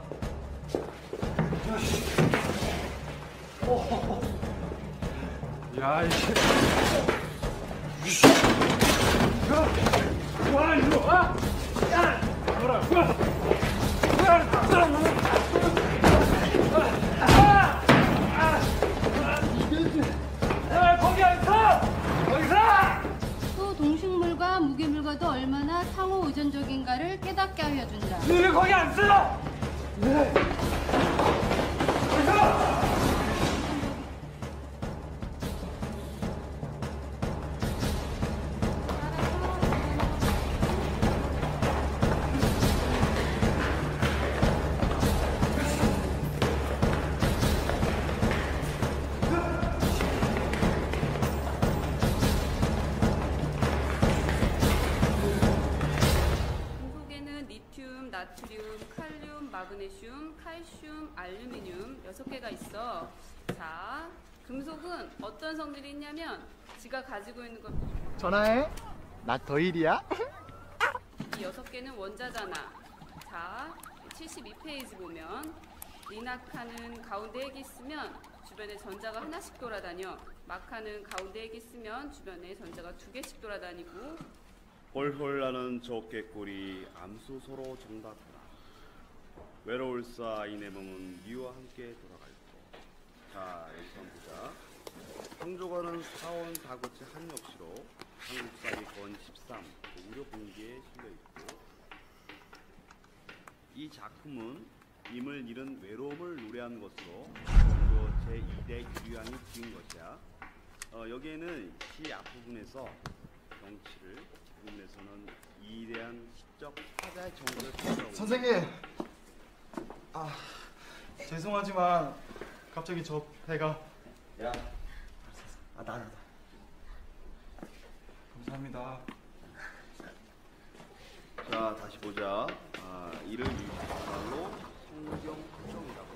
[SPEAKER 4] 야, 이 새끼. 야! 와, 이리 와! 야! 뭐라, 와!
[SPEAKER 19] 또 동식물과 무기물과도 얼마나 상호 의존적인가를 깨닫게 하여준다.
[SPEAKER 4] 니를 거기 안 써!
[SPEAKER 20] 금속에는 리튬, 나트륨, 칼륨, 마그네슘, 칼슘, 알루미늄 여섯 개가 있어. 자, 금속은 어떤 성질이 있냐면 지가 가지고 있는 것.
[SPEAKER 6] 전화해. 나 더일이야.
[SPEAKER 20] 이 여섯 개는 원자잖아. 자, 칠십이 페이지 보면 리나카는 가운데 핵이 있으면 주변에 전자가 하나씩 돌아다녀. 마카는 가운데 핵이 있으면 주변에 전자가 두 개씩 돌아다니고.
[SPEAKER 21] 홀홀나는 적개꿀이 암수소로 정답하라. 외로울사 이내 몸은 니와 함께 돌아갈 거. 자, 여기서 한번 보자. 황조가는 사원 다거치 한역시로 한국사기 건 십삼 우려 분기에 실려있고, 이 작품은 임을 잃은 외로움을 노래한 것으로 원조 제이 대 유리왕이 지은 것이야. 어, 여기에는 시 앞부분에서 정치를, 부분에서는 이에 대한 시적 사자의 정보를 찾아오고.
[SPEAKER 6] 선생님. 아, 죄송하지만 갑자기 저 배가.
[SPEAKER 11] 야. 아, 나, 나, 나.
[SPEAKER 6] 감사합니다.
[SPEAKER 21] 자, 다시 보자. 아, 이를 유지말로 성경 표정이라고.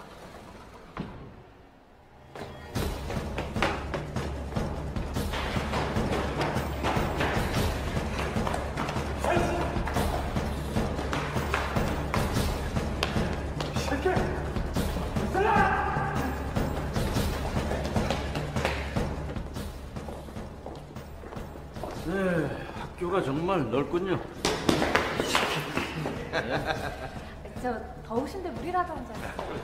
[SPEAKER 14] 네, 학교가 정말 넓군요.
[SPEAKER 1] 저 더우신데 물이라도 한 잔.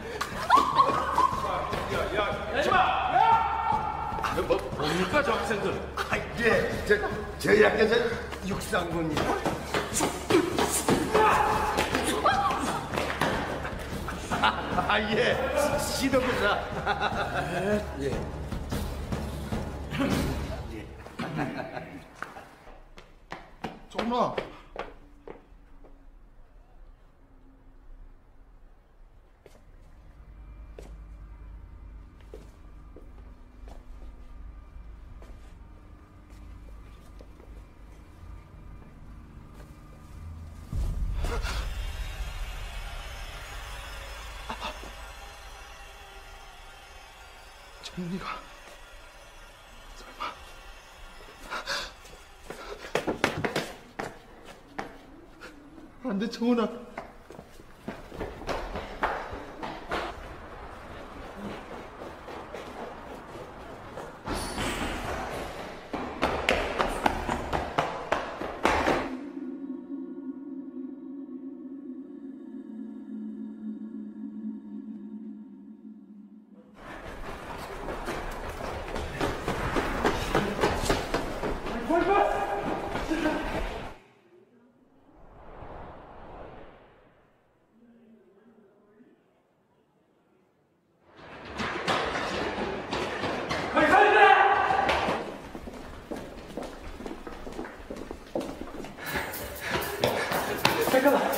[SPEAKER 9] 야야야, 야! 뭐 뭡니까 저 학생들?
[SPEAKER 10] 아, 예, 저 저희 학교 저 육상부입니다. 아, 예, 시도교사.
[SPEAKER 9] 예.
[SPEAKER 6] 정훈아. 정훈이가 설마. 안 돼, 정훈아.
[SPEAKER 3] 잠깐만.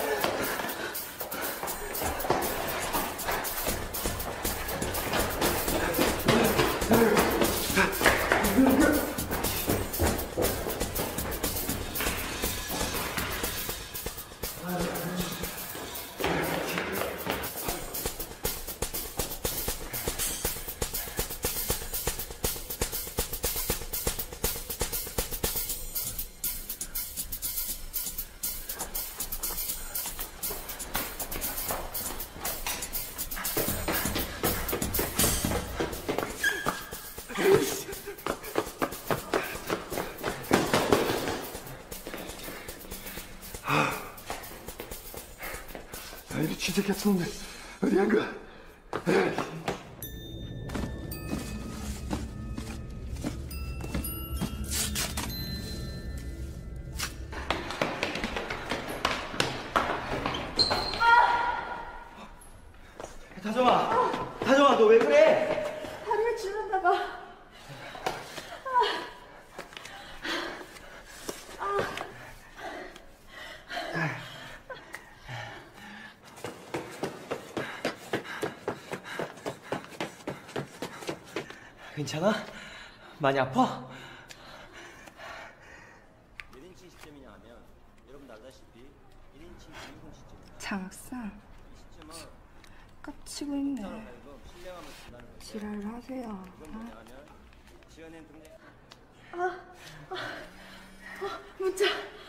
[SPEAKER 6] 이 쥐새 같은 놈들 어디 간 거야?
[SPEAKER 11] 다정아, 다정아, 너 왜 그래?
[SPEAKER 2] 다리를 찔렀나 봐.
[SPEAKER 11] 괜찮아? 많이 아파?
[SPEAKER 17] 몇 인치 시점이냐 하면 여러분 알다시피 일 인치 구인분 시점입니다.
[SPEAKER 8] 장학상
[SPEAKER 17] 이 시점은
[SPEAKER 8] 깝치고 있네.
[SPEAKER 17] 신뢰감을 준다는 거죠.
[SPEAKER 8] 지랄을 하세요.
[SPEAKER 17] 이건 뭐냐 하면 지어낸 등록
[SPEAKER 2] 아, 아, 아, 문자.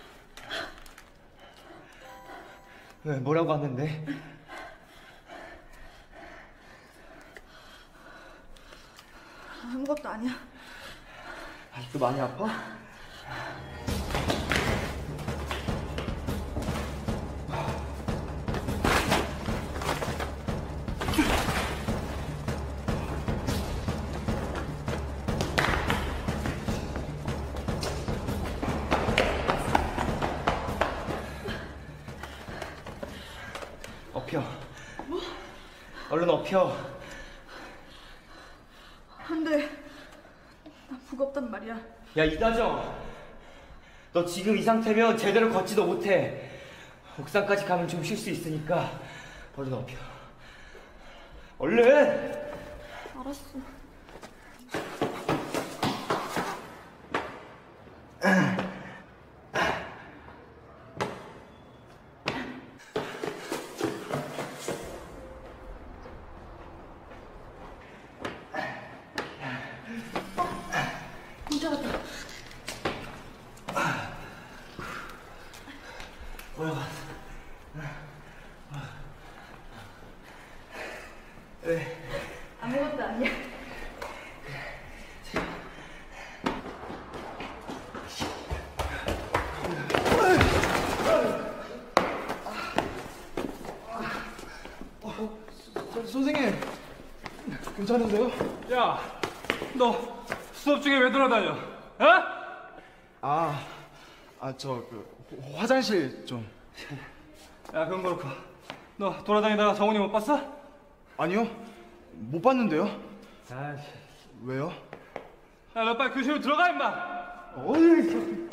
[SPEAKER 11] 왜, 뭐라고 하는데?
[SPEAKER 2] 아무것도 아니야.
[SPEAKER 11] 아직도 많이 아파? 업혀.
[SPEAKER 2] 뭐?
[SPEAKER 11] 얼른 업혀.
[SPEAKER 2] 안 돼. 나 무겁단 말이야.
[SPEAKER 11] 야, 이다정. 너 지금 이 상태면 제대로 걷지도 못해. 옥상까지 가면 좀 쉴 수 있으니까 얼른 업혀. 얼른!
[SPEAKER 2] 알았어. 문자 왔다.
[SPEAKER 11] 뭐야? 왜?
[SPEAKER 2] 아무것도 아니야.
[SPEAKER 6] 어, 서, 선생님 괜찮은데요?
[SPEAKER 4] 야, 너 수업 중에 왜 돌아다녀? 어?
[SPEAKER 6] 아, 아 저 그 화장실 좀.
[SPEAKER 4] 야, 그건 그렇고 너 돌아다니다가 정훈이 못 봤어?
[SPEAKER 6] 아니요, 못 봤는데요.
[SPEAKER 4] 아이씨.
[SPEAKER 6] 왜요?
[SPEAKER 4] 야, 너 빨리 교실로 들어가 임마.
[SPEAKER 6] 어이.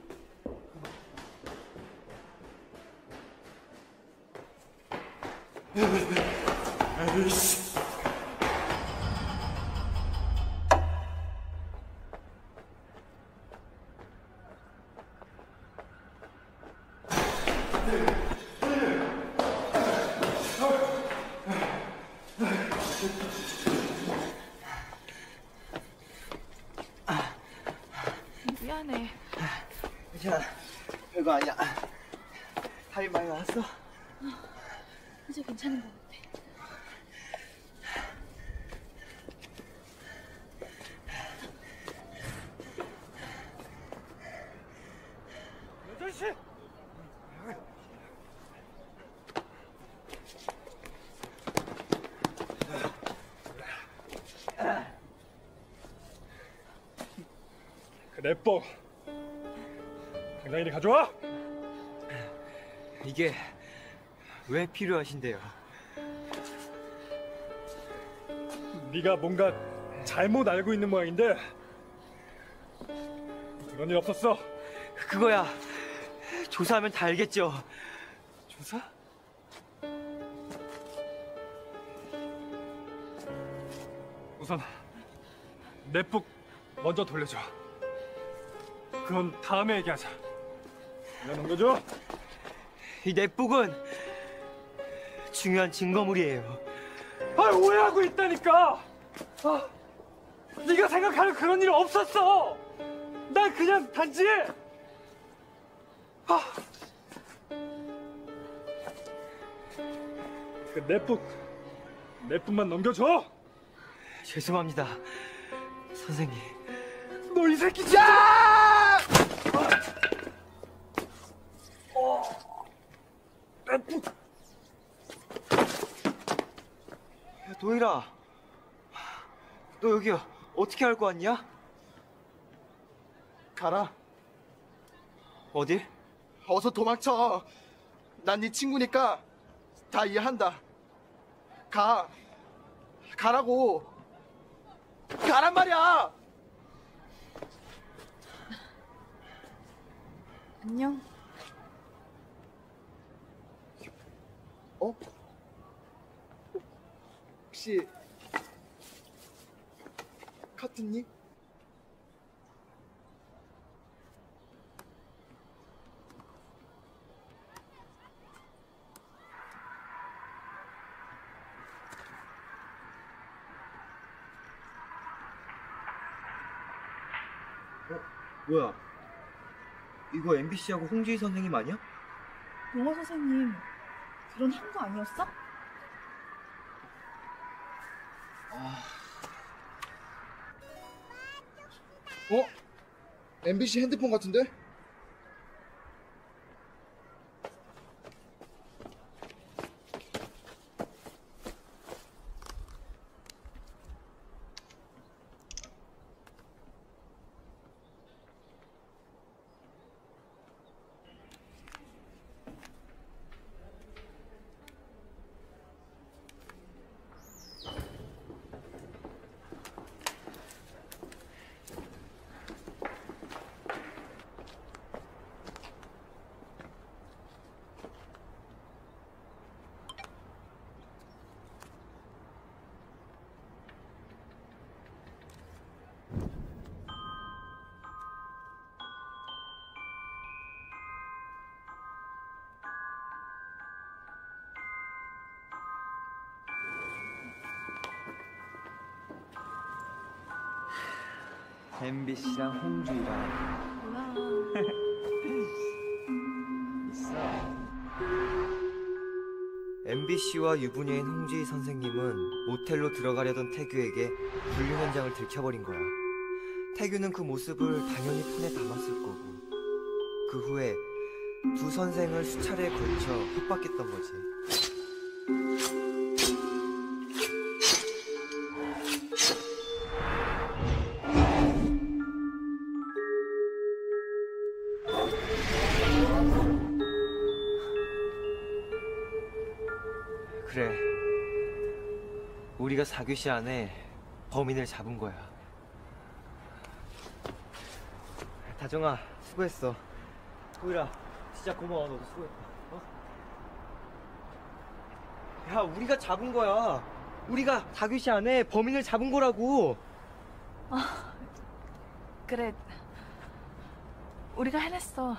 [SPEAKER 6] 에이씨.
[SPEAKER 2] 미안해.
[SPEAKER 11] 괜찮아. 별거 아니야. 다리 많이 나왔어?
[SPEAKER 2] 이제 괜찮은 것 같아.
[SPEAKER 4] 여덟 시. 그 랩법 당장이리 가져와.
[SPEAKER 11] 이게 왜 필요하신데요?
[SPEAKER 4] 네가 뭔가 잘못 알고 있는 모양인데 그런 일 없었어.
[SPEAKER 11] 그거야 조사하면 다 알겠죠.
[SPEAKER 4] 조사? 우선 넷북 먼저 돌려줘. 그건 다음에 얘기하자. 내가 넘겨줘.
[SPEAKER 11] 이 넷북은 중요한 증거물이에요.
[SPEAKER 4] 아, 오해하고 있다니까. 아, 네가 생각하는 그런 일 없었어. 난 그냥 단지 아, 그 넷북 넷북만 넘겨줘.
[SPEAKER 11] 죄송합니다, 선생님.
[SPEAKER 4] 너 이 새끼 진짜!
[SPEAKER 11] 도일아, 너 여기 어떻게 알고 왔냐?
[SPEAKER 6] 가라.
[SPEAKER 11] 어딜?
[SPEAKER 6] 어서 도망쳐. 난 네 친구니까 다 이해한다. 가. 가라고. 가란 말이야.
[SPEAKER 2] 안녕.
[SPEAKER 6] 어? 혹시 카트님?
[SPEAKER 11] 어? 뭐야? 이거 엠비씨하고 홍주희 선생님 아니야?
[SPEAKER 2] 용어 선생님, 그런 한거 아니었어?
[SPEAKER 6] 어? 엠비씨 핸드폰 같은데?
[SPEAKER 13] 엠비씨랑 홍주희랑
[SPEAKER 2] 뭐야?
[SPEAKER 13] 있어.
[SPEAKER 11] 엠비씨와 유부녀인 홍주희 선생님은 모텔로 들어가려던 태규에게 불륜 현장을 들켜버린 거야. 태규는 그 모습을 당연히 폰에 담았을 거고, 그 후에 두 선생을 수차례 걸쳐 협박했던 거지. 그래, 우리가 사교시 안에 범인을 잡은 거야. 다정아, 수고했어. 도일아, 진짜 고마워. 너도 수고했다. 어? 야, 우리가 잡은 거야. 우리가 사교시 안에 범인을 잡은 거라고.
[SPEAKER 2] 아, 그래. 우리가 해냈어.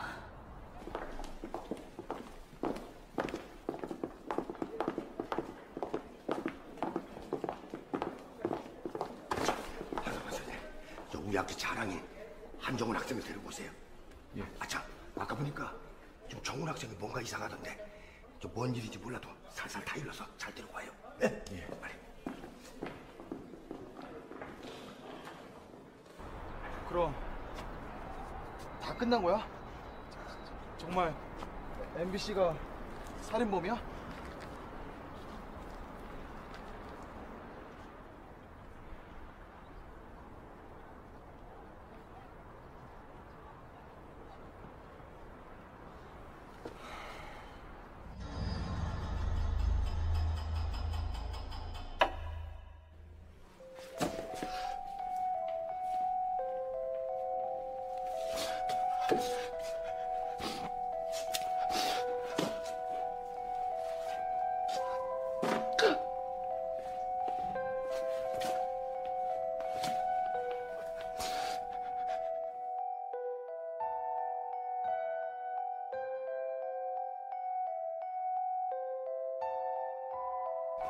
[SPEAKER 10] 저 우리 학교 자랑인 한정훈 학생을 데리고 오세요. 예. 아참, 아까 보니까 좀 정훈 학생이 뭔가 이상하던데 저 뭔 일인지 몰라도 살살 타일러서 잘 데리고 와요. 네? 예. 빨리.
[SPEAKER 6] 그럼 다 끝난 거야? 정말 엠비씨가 살인범이야?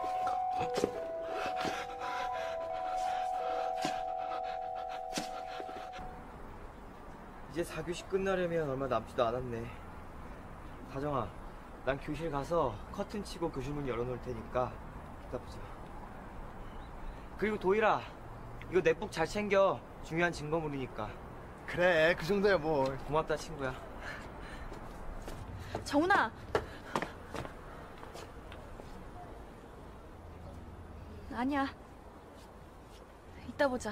[SPEAKER 11] 이제 사 교시 끝나려면 얼마 남지도 않았네. 다정아, 난 교실 가서 커튼 치고 교실 문 열어놓을 테니까 이따 보자. 그리고 도일아, 이거 넷북 잘 챙겨. 중요한 증거물이니까.
[SPEAKER 6] 그래, 그 정도야 뭐.
[SPEAKER 11] 고맙다 친구야.
[SPEAKER 2] 정훈아. 아니야. 이따 보자.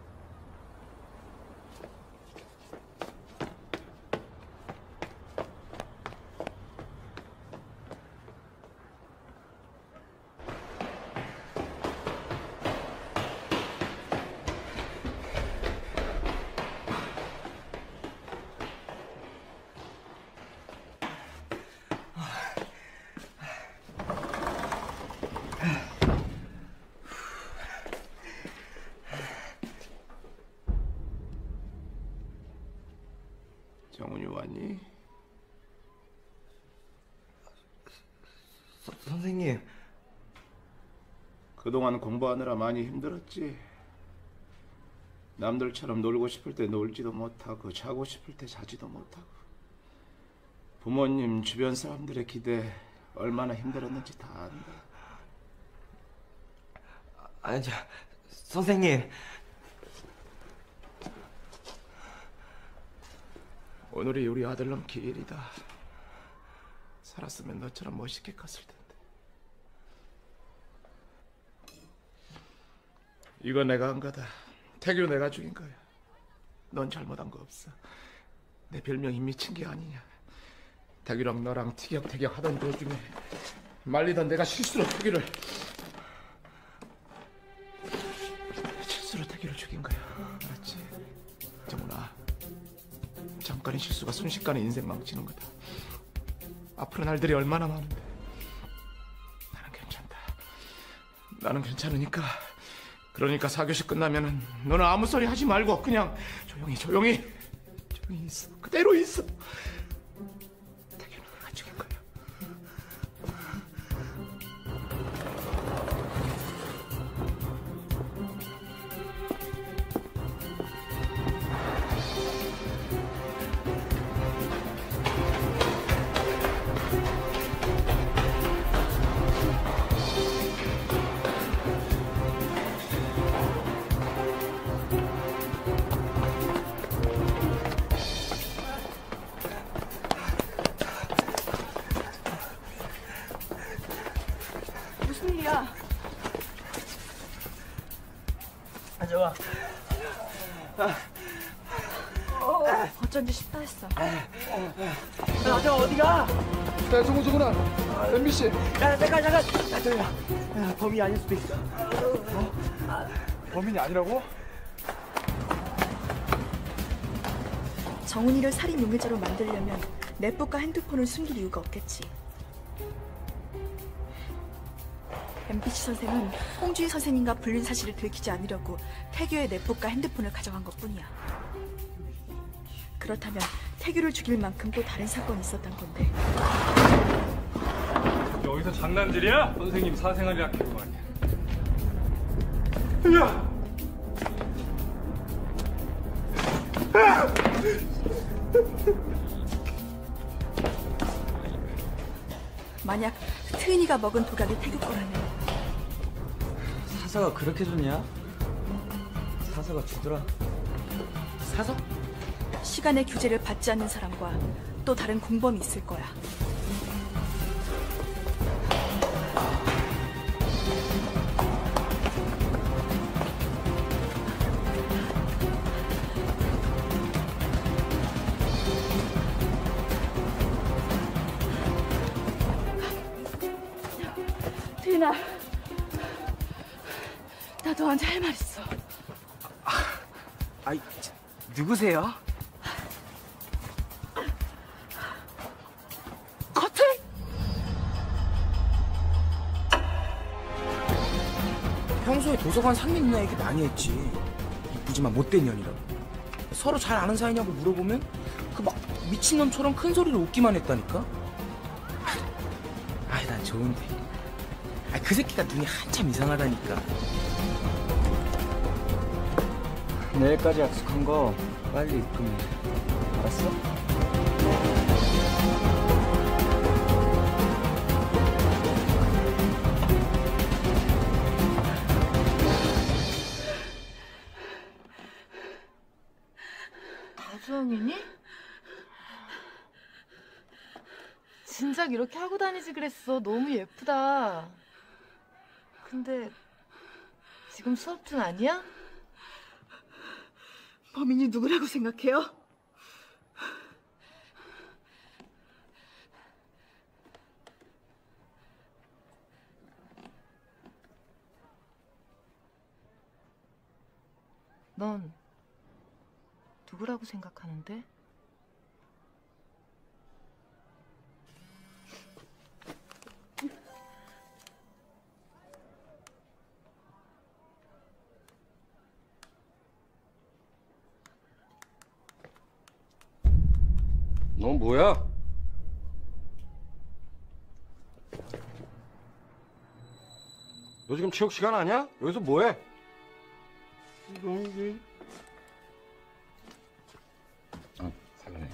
[SPEAKER 9] 정훈이 왔니?
[SPEAKER 11] 서, 선생님.
[SPEAKER 9] 그동안 공부하느라 많이 힘들었지? 남들처럼 놀고 싶을 때 놀지도 못하고 자고 싶을 때 자지도 못하고 부모님, 주변 사람들의 기대 얼마나 힘들었는지 다 안다.
[SPEAKER 11] 아니, 저, 선생님.
[SPEAKER 9] 오늘이 우리 아들놈 기일이다. 살았으면 너처럼 멋있게 컸을 텐데. 이거 내가 한 거다. 태규 내가 죽인 거야. 넌 잘못한 거 없어. 내 별명이 미친 게 아니냐. 태규랑 너랑 티격태격 하던 도중에 말리던 내가 실수로 태규를 실수로 태규를 죽인 거야. 알았지? 정훈아, 잠깐의 실수가 순식간에 인생 망치는 거다. 앞으로 날들이 얼마나 많은데. 나는 괜찮다. 나는 괜찮으니까. 그러니까 사 교시 끝나면은 너는 아무 소리 하지 말고 그냥 조용히 조용히 조용히 있어. 그대로 있어. 태규는 내가 죽인 거야.
[SPEAKER 2] 무슨 일이야?
[SPEAKER 11] 아, 좋아.
[SPEAKER 2] 어쩐지 싶다 했어.
[SPEAKER 11] 야, 저 어디가?
[SPEAKER 6] 야, 정우, 정훈아. 엠비씨.
[SPEAKER 11] 야, 잠깐, 잠깐. 야, 저기야. 야, 범인이 아닐 수도 있어. 어?
[SPEAKER 6] 아, 범인이 아니라고?
[SPEAKER 2] 정훈이를 살인 용의자로 만들려면 넷북과 핸드폰을 숨길 이유가 없겠지. 엠비씨 선생은 홍주희 선생님과 불륜 사실을 들키지 않으려고 태규의 넷북과 핸드폰을 가져간 것뿐이야. 그렇다면 태규를 죽일 만큼 또 다른 사건이 있었던 건데.
[SPEAKER 4] 여기서 장난질이야? 선생님 사생활이 약해고 아니야. 야!
[SPEAKER 2] 만약 트윈이가 먹은 독약이 태규 거라면
[SPEAKER 13] 사서가 그렇게 좋냐? 사서가 주더라.
[SPEAKER 2] 사서? 시간의 규제를 받지 않는 사람과 또 다른 공범이 있을 거야. 트윈아, 나 너한테 할 말 있어.
[SPEAKER 13] 아이, 누구세요?
[SPEAKER 2] 커튼?
[SPEAKER 12] 평소에 도서관 상민 누나 얘기 많이 했지. 이쁘지만 못된 년이라고. 서로 잘 아는 사이냐고 물어보면 그 막 미친놈처럼 큰 소리로 웃기만 했다니까. 아이, 난 좋은데. 아, 그 새끼가 눈이 한참 이상하다니까.
[SPEAKER 13] 내일까지 약속한 거 빨리 입금해. 알았어?
[SPEAKER 16] 다주영이니? 진작 이렇게 하고 다니지 그랬어. 너무 예쁘다. 근데 지금 수업 중 아니야?
[SPEAKER 2] 범인이 누구라고 생각해요?
[SPEAKER 16] 넌 누구라고 생각하는데?
[SPEAKER 14] 너 뭐야? 너 지금 체육 시간 아니야? 여기서 뭐해? 이동기. 어, 살래.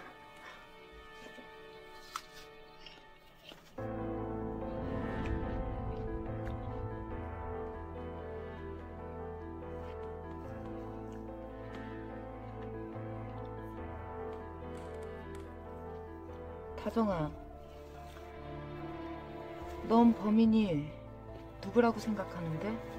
[SPEAKER 16] 다정아, 넌 범인이 누구라고 생각하는데?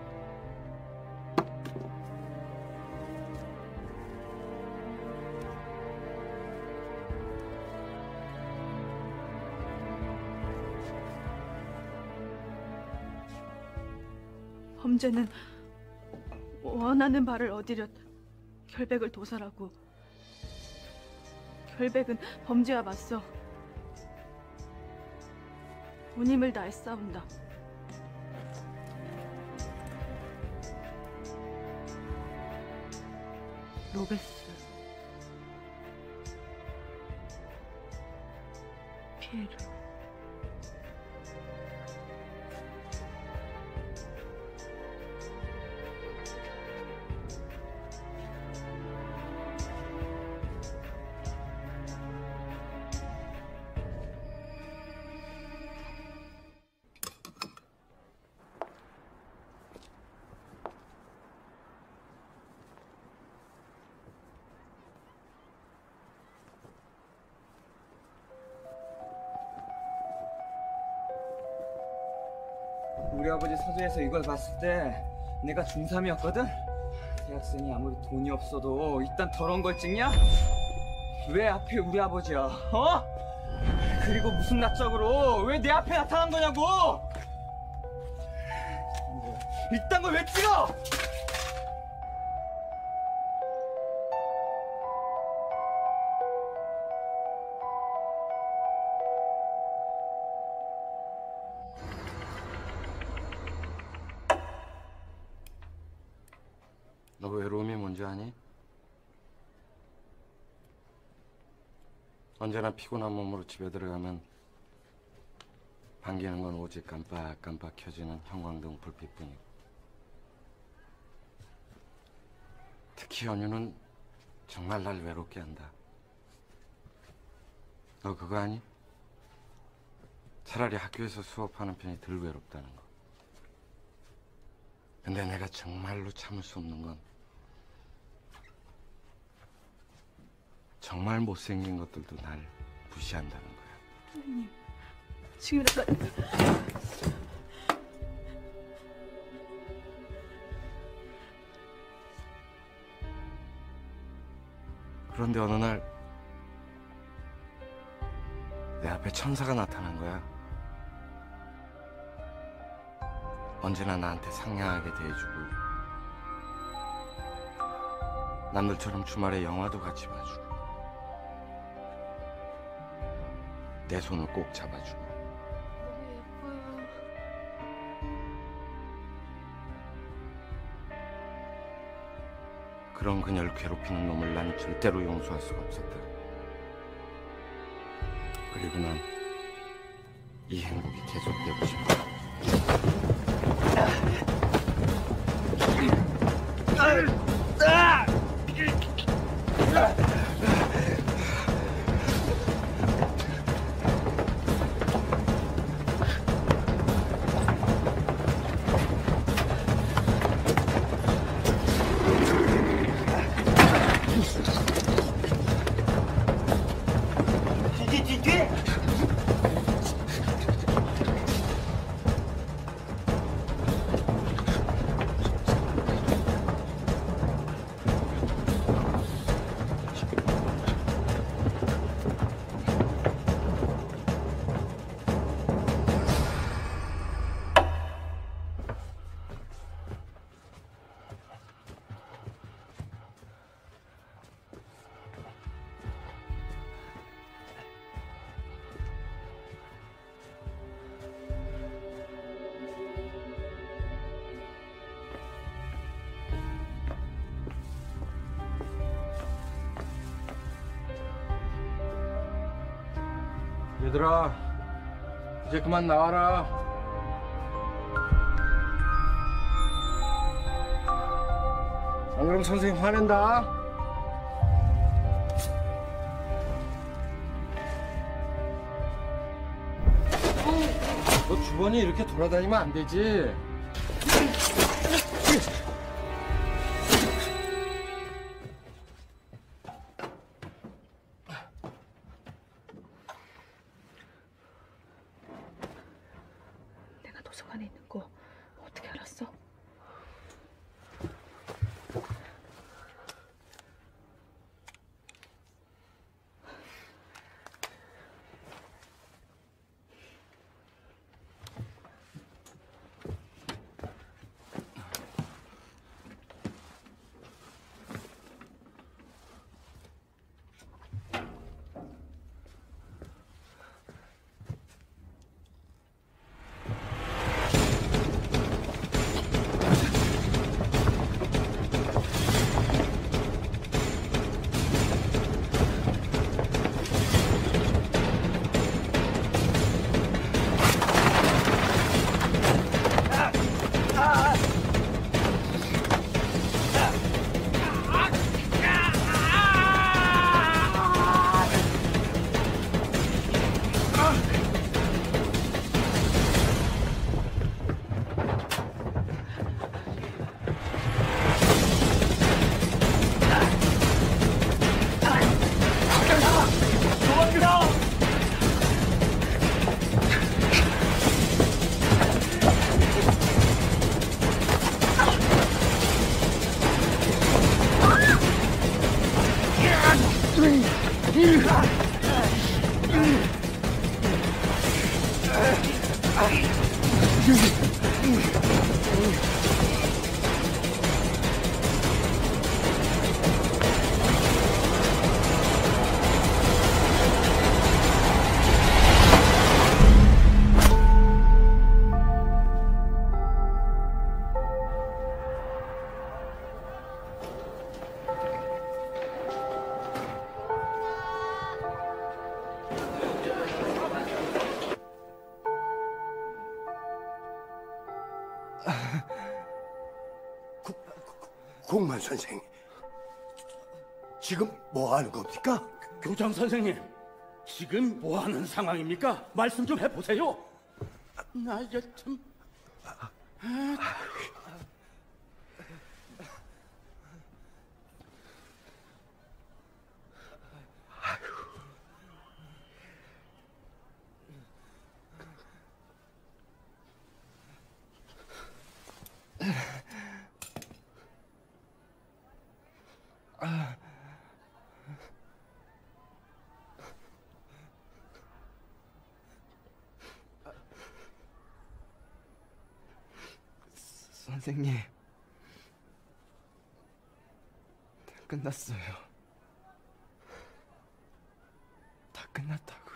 [SPEAKER 2] 범죄는 원하는 바를 얻으려 결백을 도살하고, 결백은 범죄와 맞서 온 힘을 다해 싸운다. 로베스, 피에르.
[SPEAKER 13] 우리 아버지 서재에서 이걸 봤을 때 내가 중삼이었거든? 대학생이 아무리 돈이 없어도 일단 더러운 걸 찍냐? 왜 하필 우리 아버지야? 어? 그리고 무슨 낯짝으로 왜 내 앞에 나타난 거냐고! 이딴 걸 왜 찍어!
[SPEAKER 14] 너 외로움이 뭔지 아니? 언제나 피곤한 몸으로 집에 들어가면 반기는 건 오직 깜빡깜빡 켜지는 형광등 불빛뿐이고, 특히 연유는 정말 날 외롭게 한다. 너 그거 아니? 차라리 학교에서 수업하는 편이 덜 외롭다는 거. 근데 내가 정말로 참을 수 없는 건 정말 못생긴 것들도 날 무시한다는 거야.
[SPEAKER 2] 선생님, 지금 나...
[SPEAKER 14] 그런데 어느 날 내 앞에 천사가 나타난 거야. 언제나 나한테 상냥하게 대해주고, 남들처럼 주말에 영화도 같이 봐주고, 내 손을 꼭 잡아주고.
[SPEAKER 16] 너무 예뻐요.
[SPEAKER 14] 그런 그녀를 괴롭히는 놈을 난 절대로 용서할 수가 없었다. 그리고 난 이 행복이 계속되고 싶어.
[SPEAKER 10] 뒤에.
[SPEAKER 12] 얘들아, 이제 그만 나와라. 안 그러면 선생님 화낸다. 너 주번이 이렇게 돌아다니면 안 되지.
[SPEAKER 16] 내가 도서관에 있는 거 어떻게 알았어?
[SPEAKER 10] 공만 선생, 지금 뭐 하는 겁니까?
[SPEAKER 9] 교장 선생님, 지금 뭐 하는 상황입니까? 말씀 좀 해보세요. 나 이제 참... 아...
[SPEAKER 12] 아... 선생님, 다 끝났어요. 다 끝났다고요.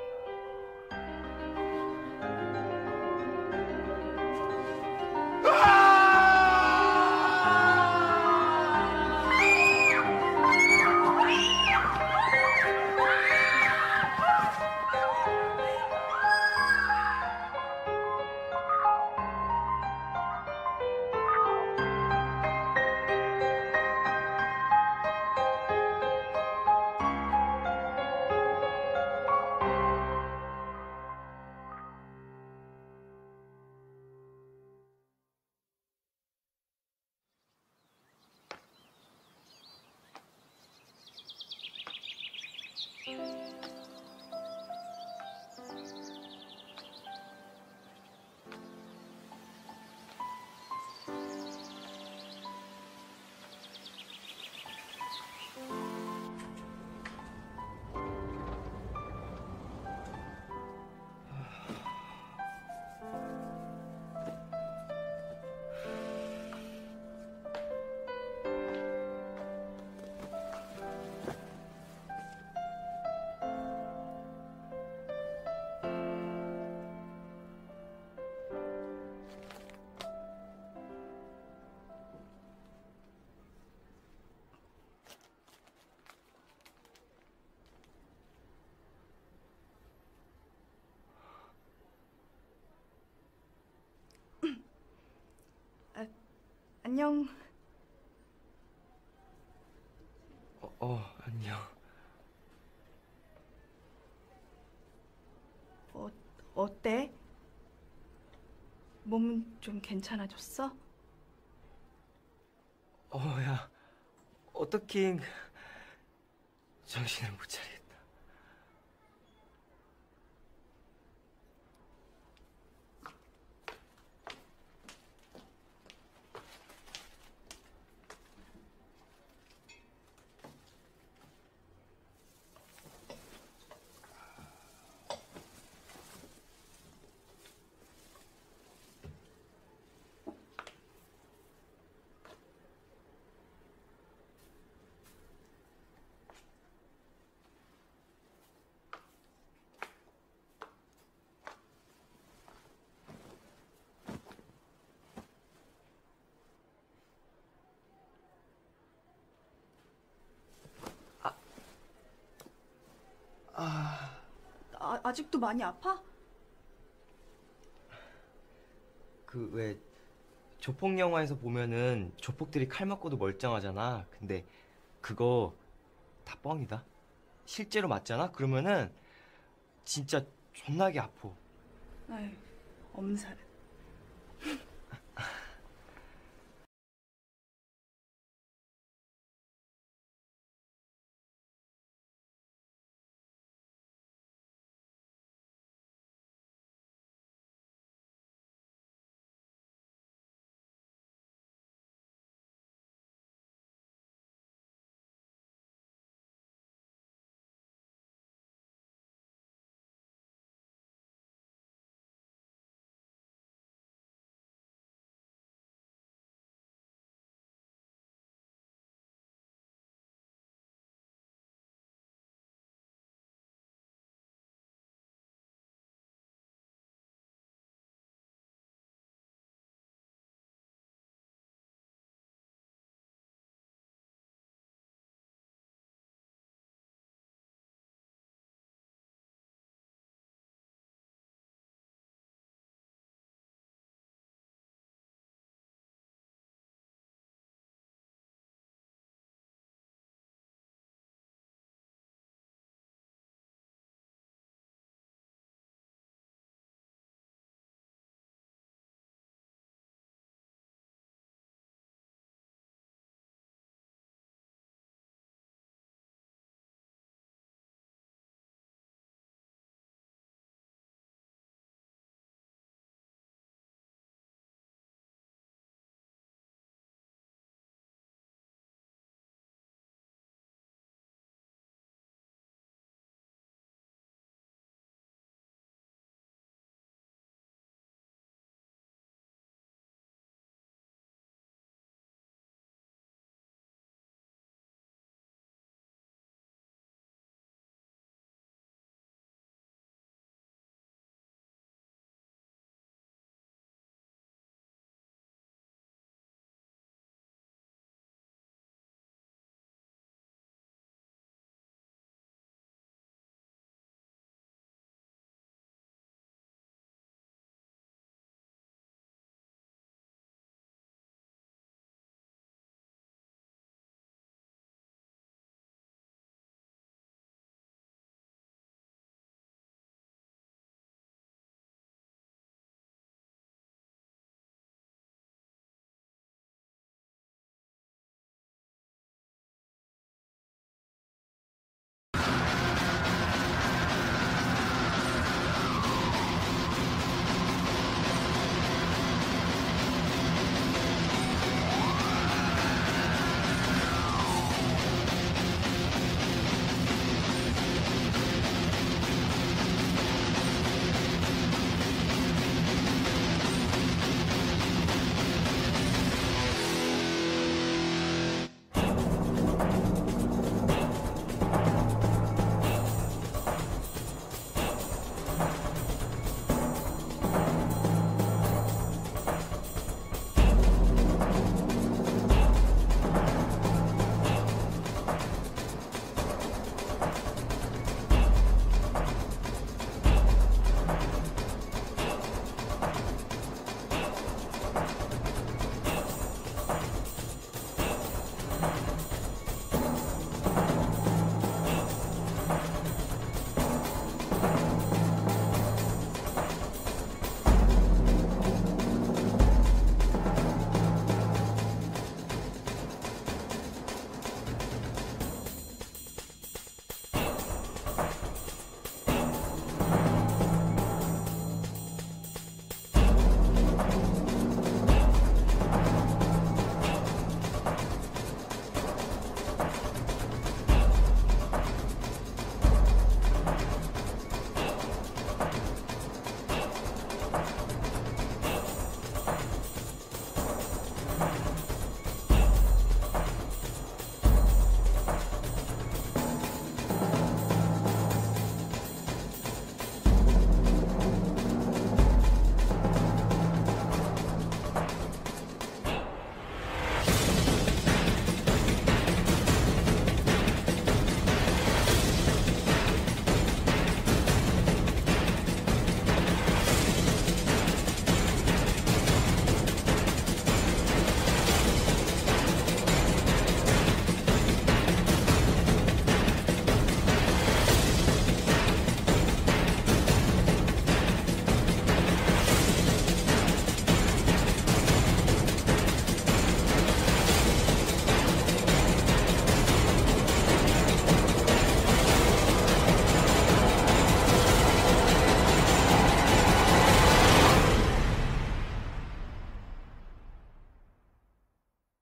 [SPEAKER 10] 아!
[SPEAKER 2] 안녕.
[SPEAKER 11] 어, 어 안녕.
[SPEAKER 2] 어, 어때? 몸은 좀 괜찮아졌어?
[SPEAKER 11] 어, 야, 어떻게 정신을 못 차리겠다.
[SPEAKER 2] 아... 아, 아직도 많이 아파?
[SPEAKER 11] 그 왜 조폭 영화에서 보면은 조폭들이 칼 맞고도 멀쩡하잖아. 근데 그거 다 뻥이다. 실제로 맞잖아? 그러면은 진짜 존나게 아파.
[SPEAKER 2] 아휴, 엄살.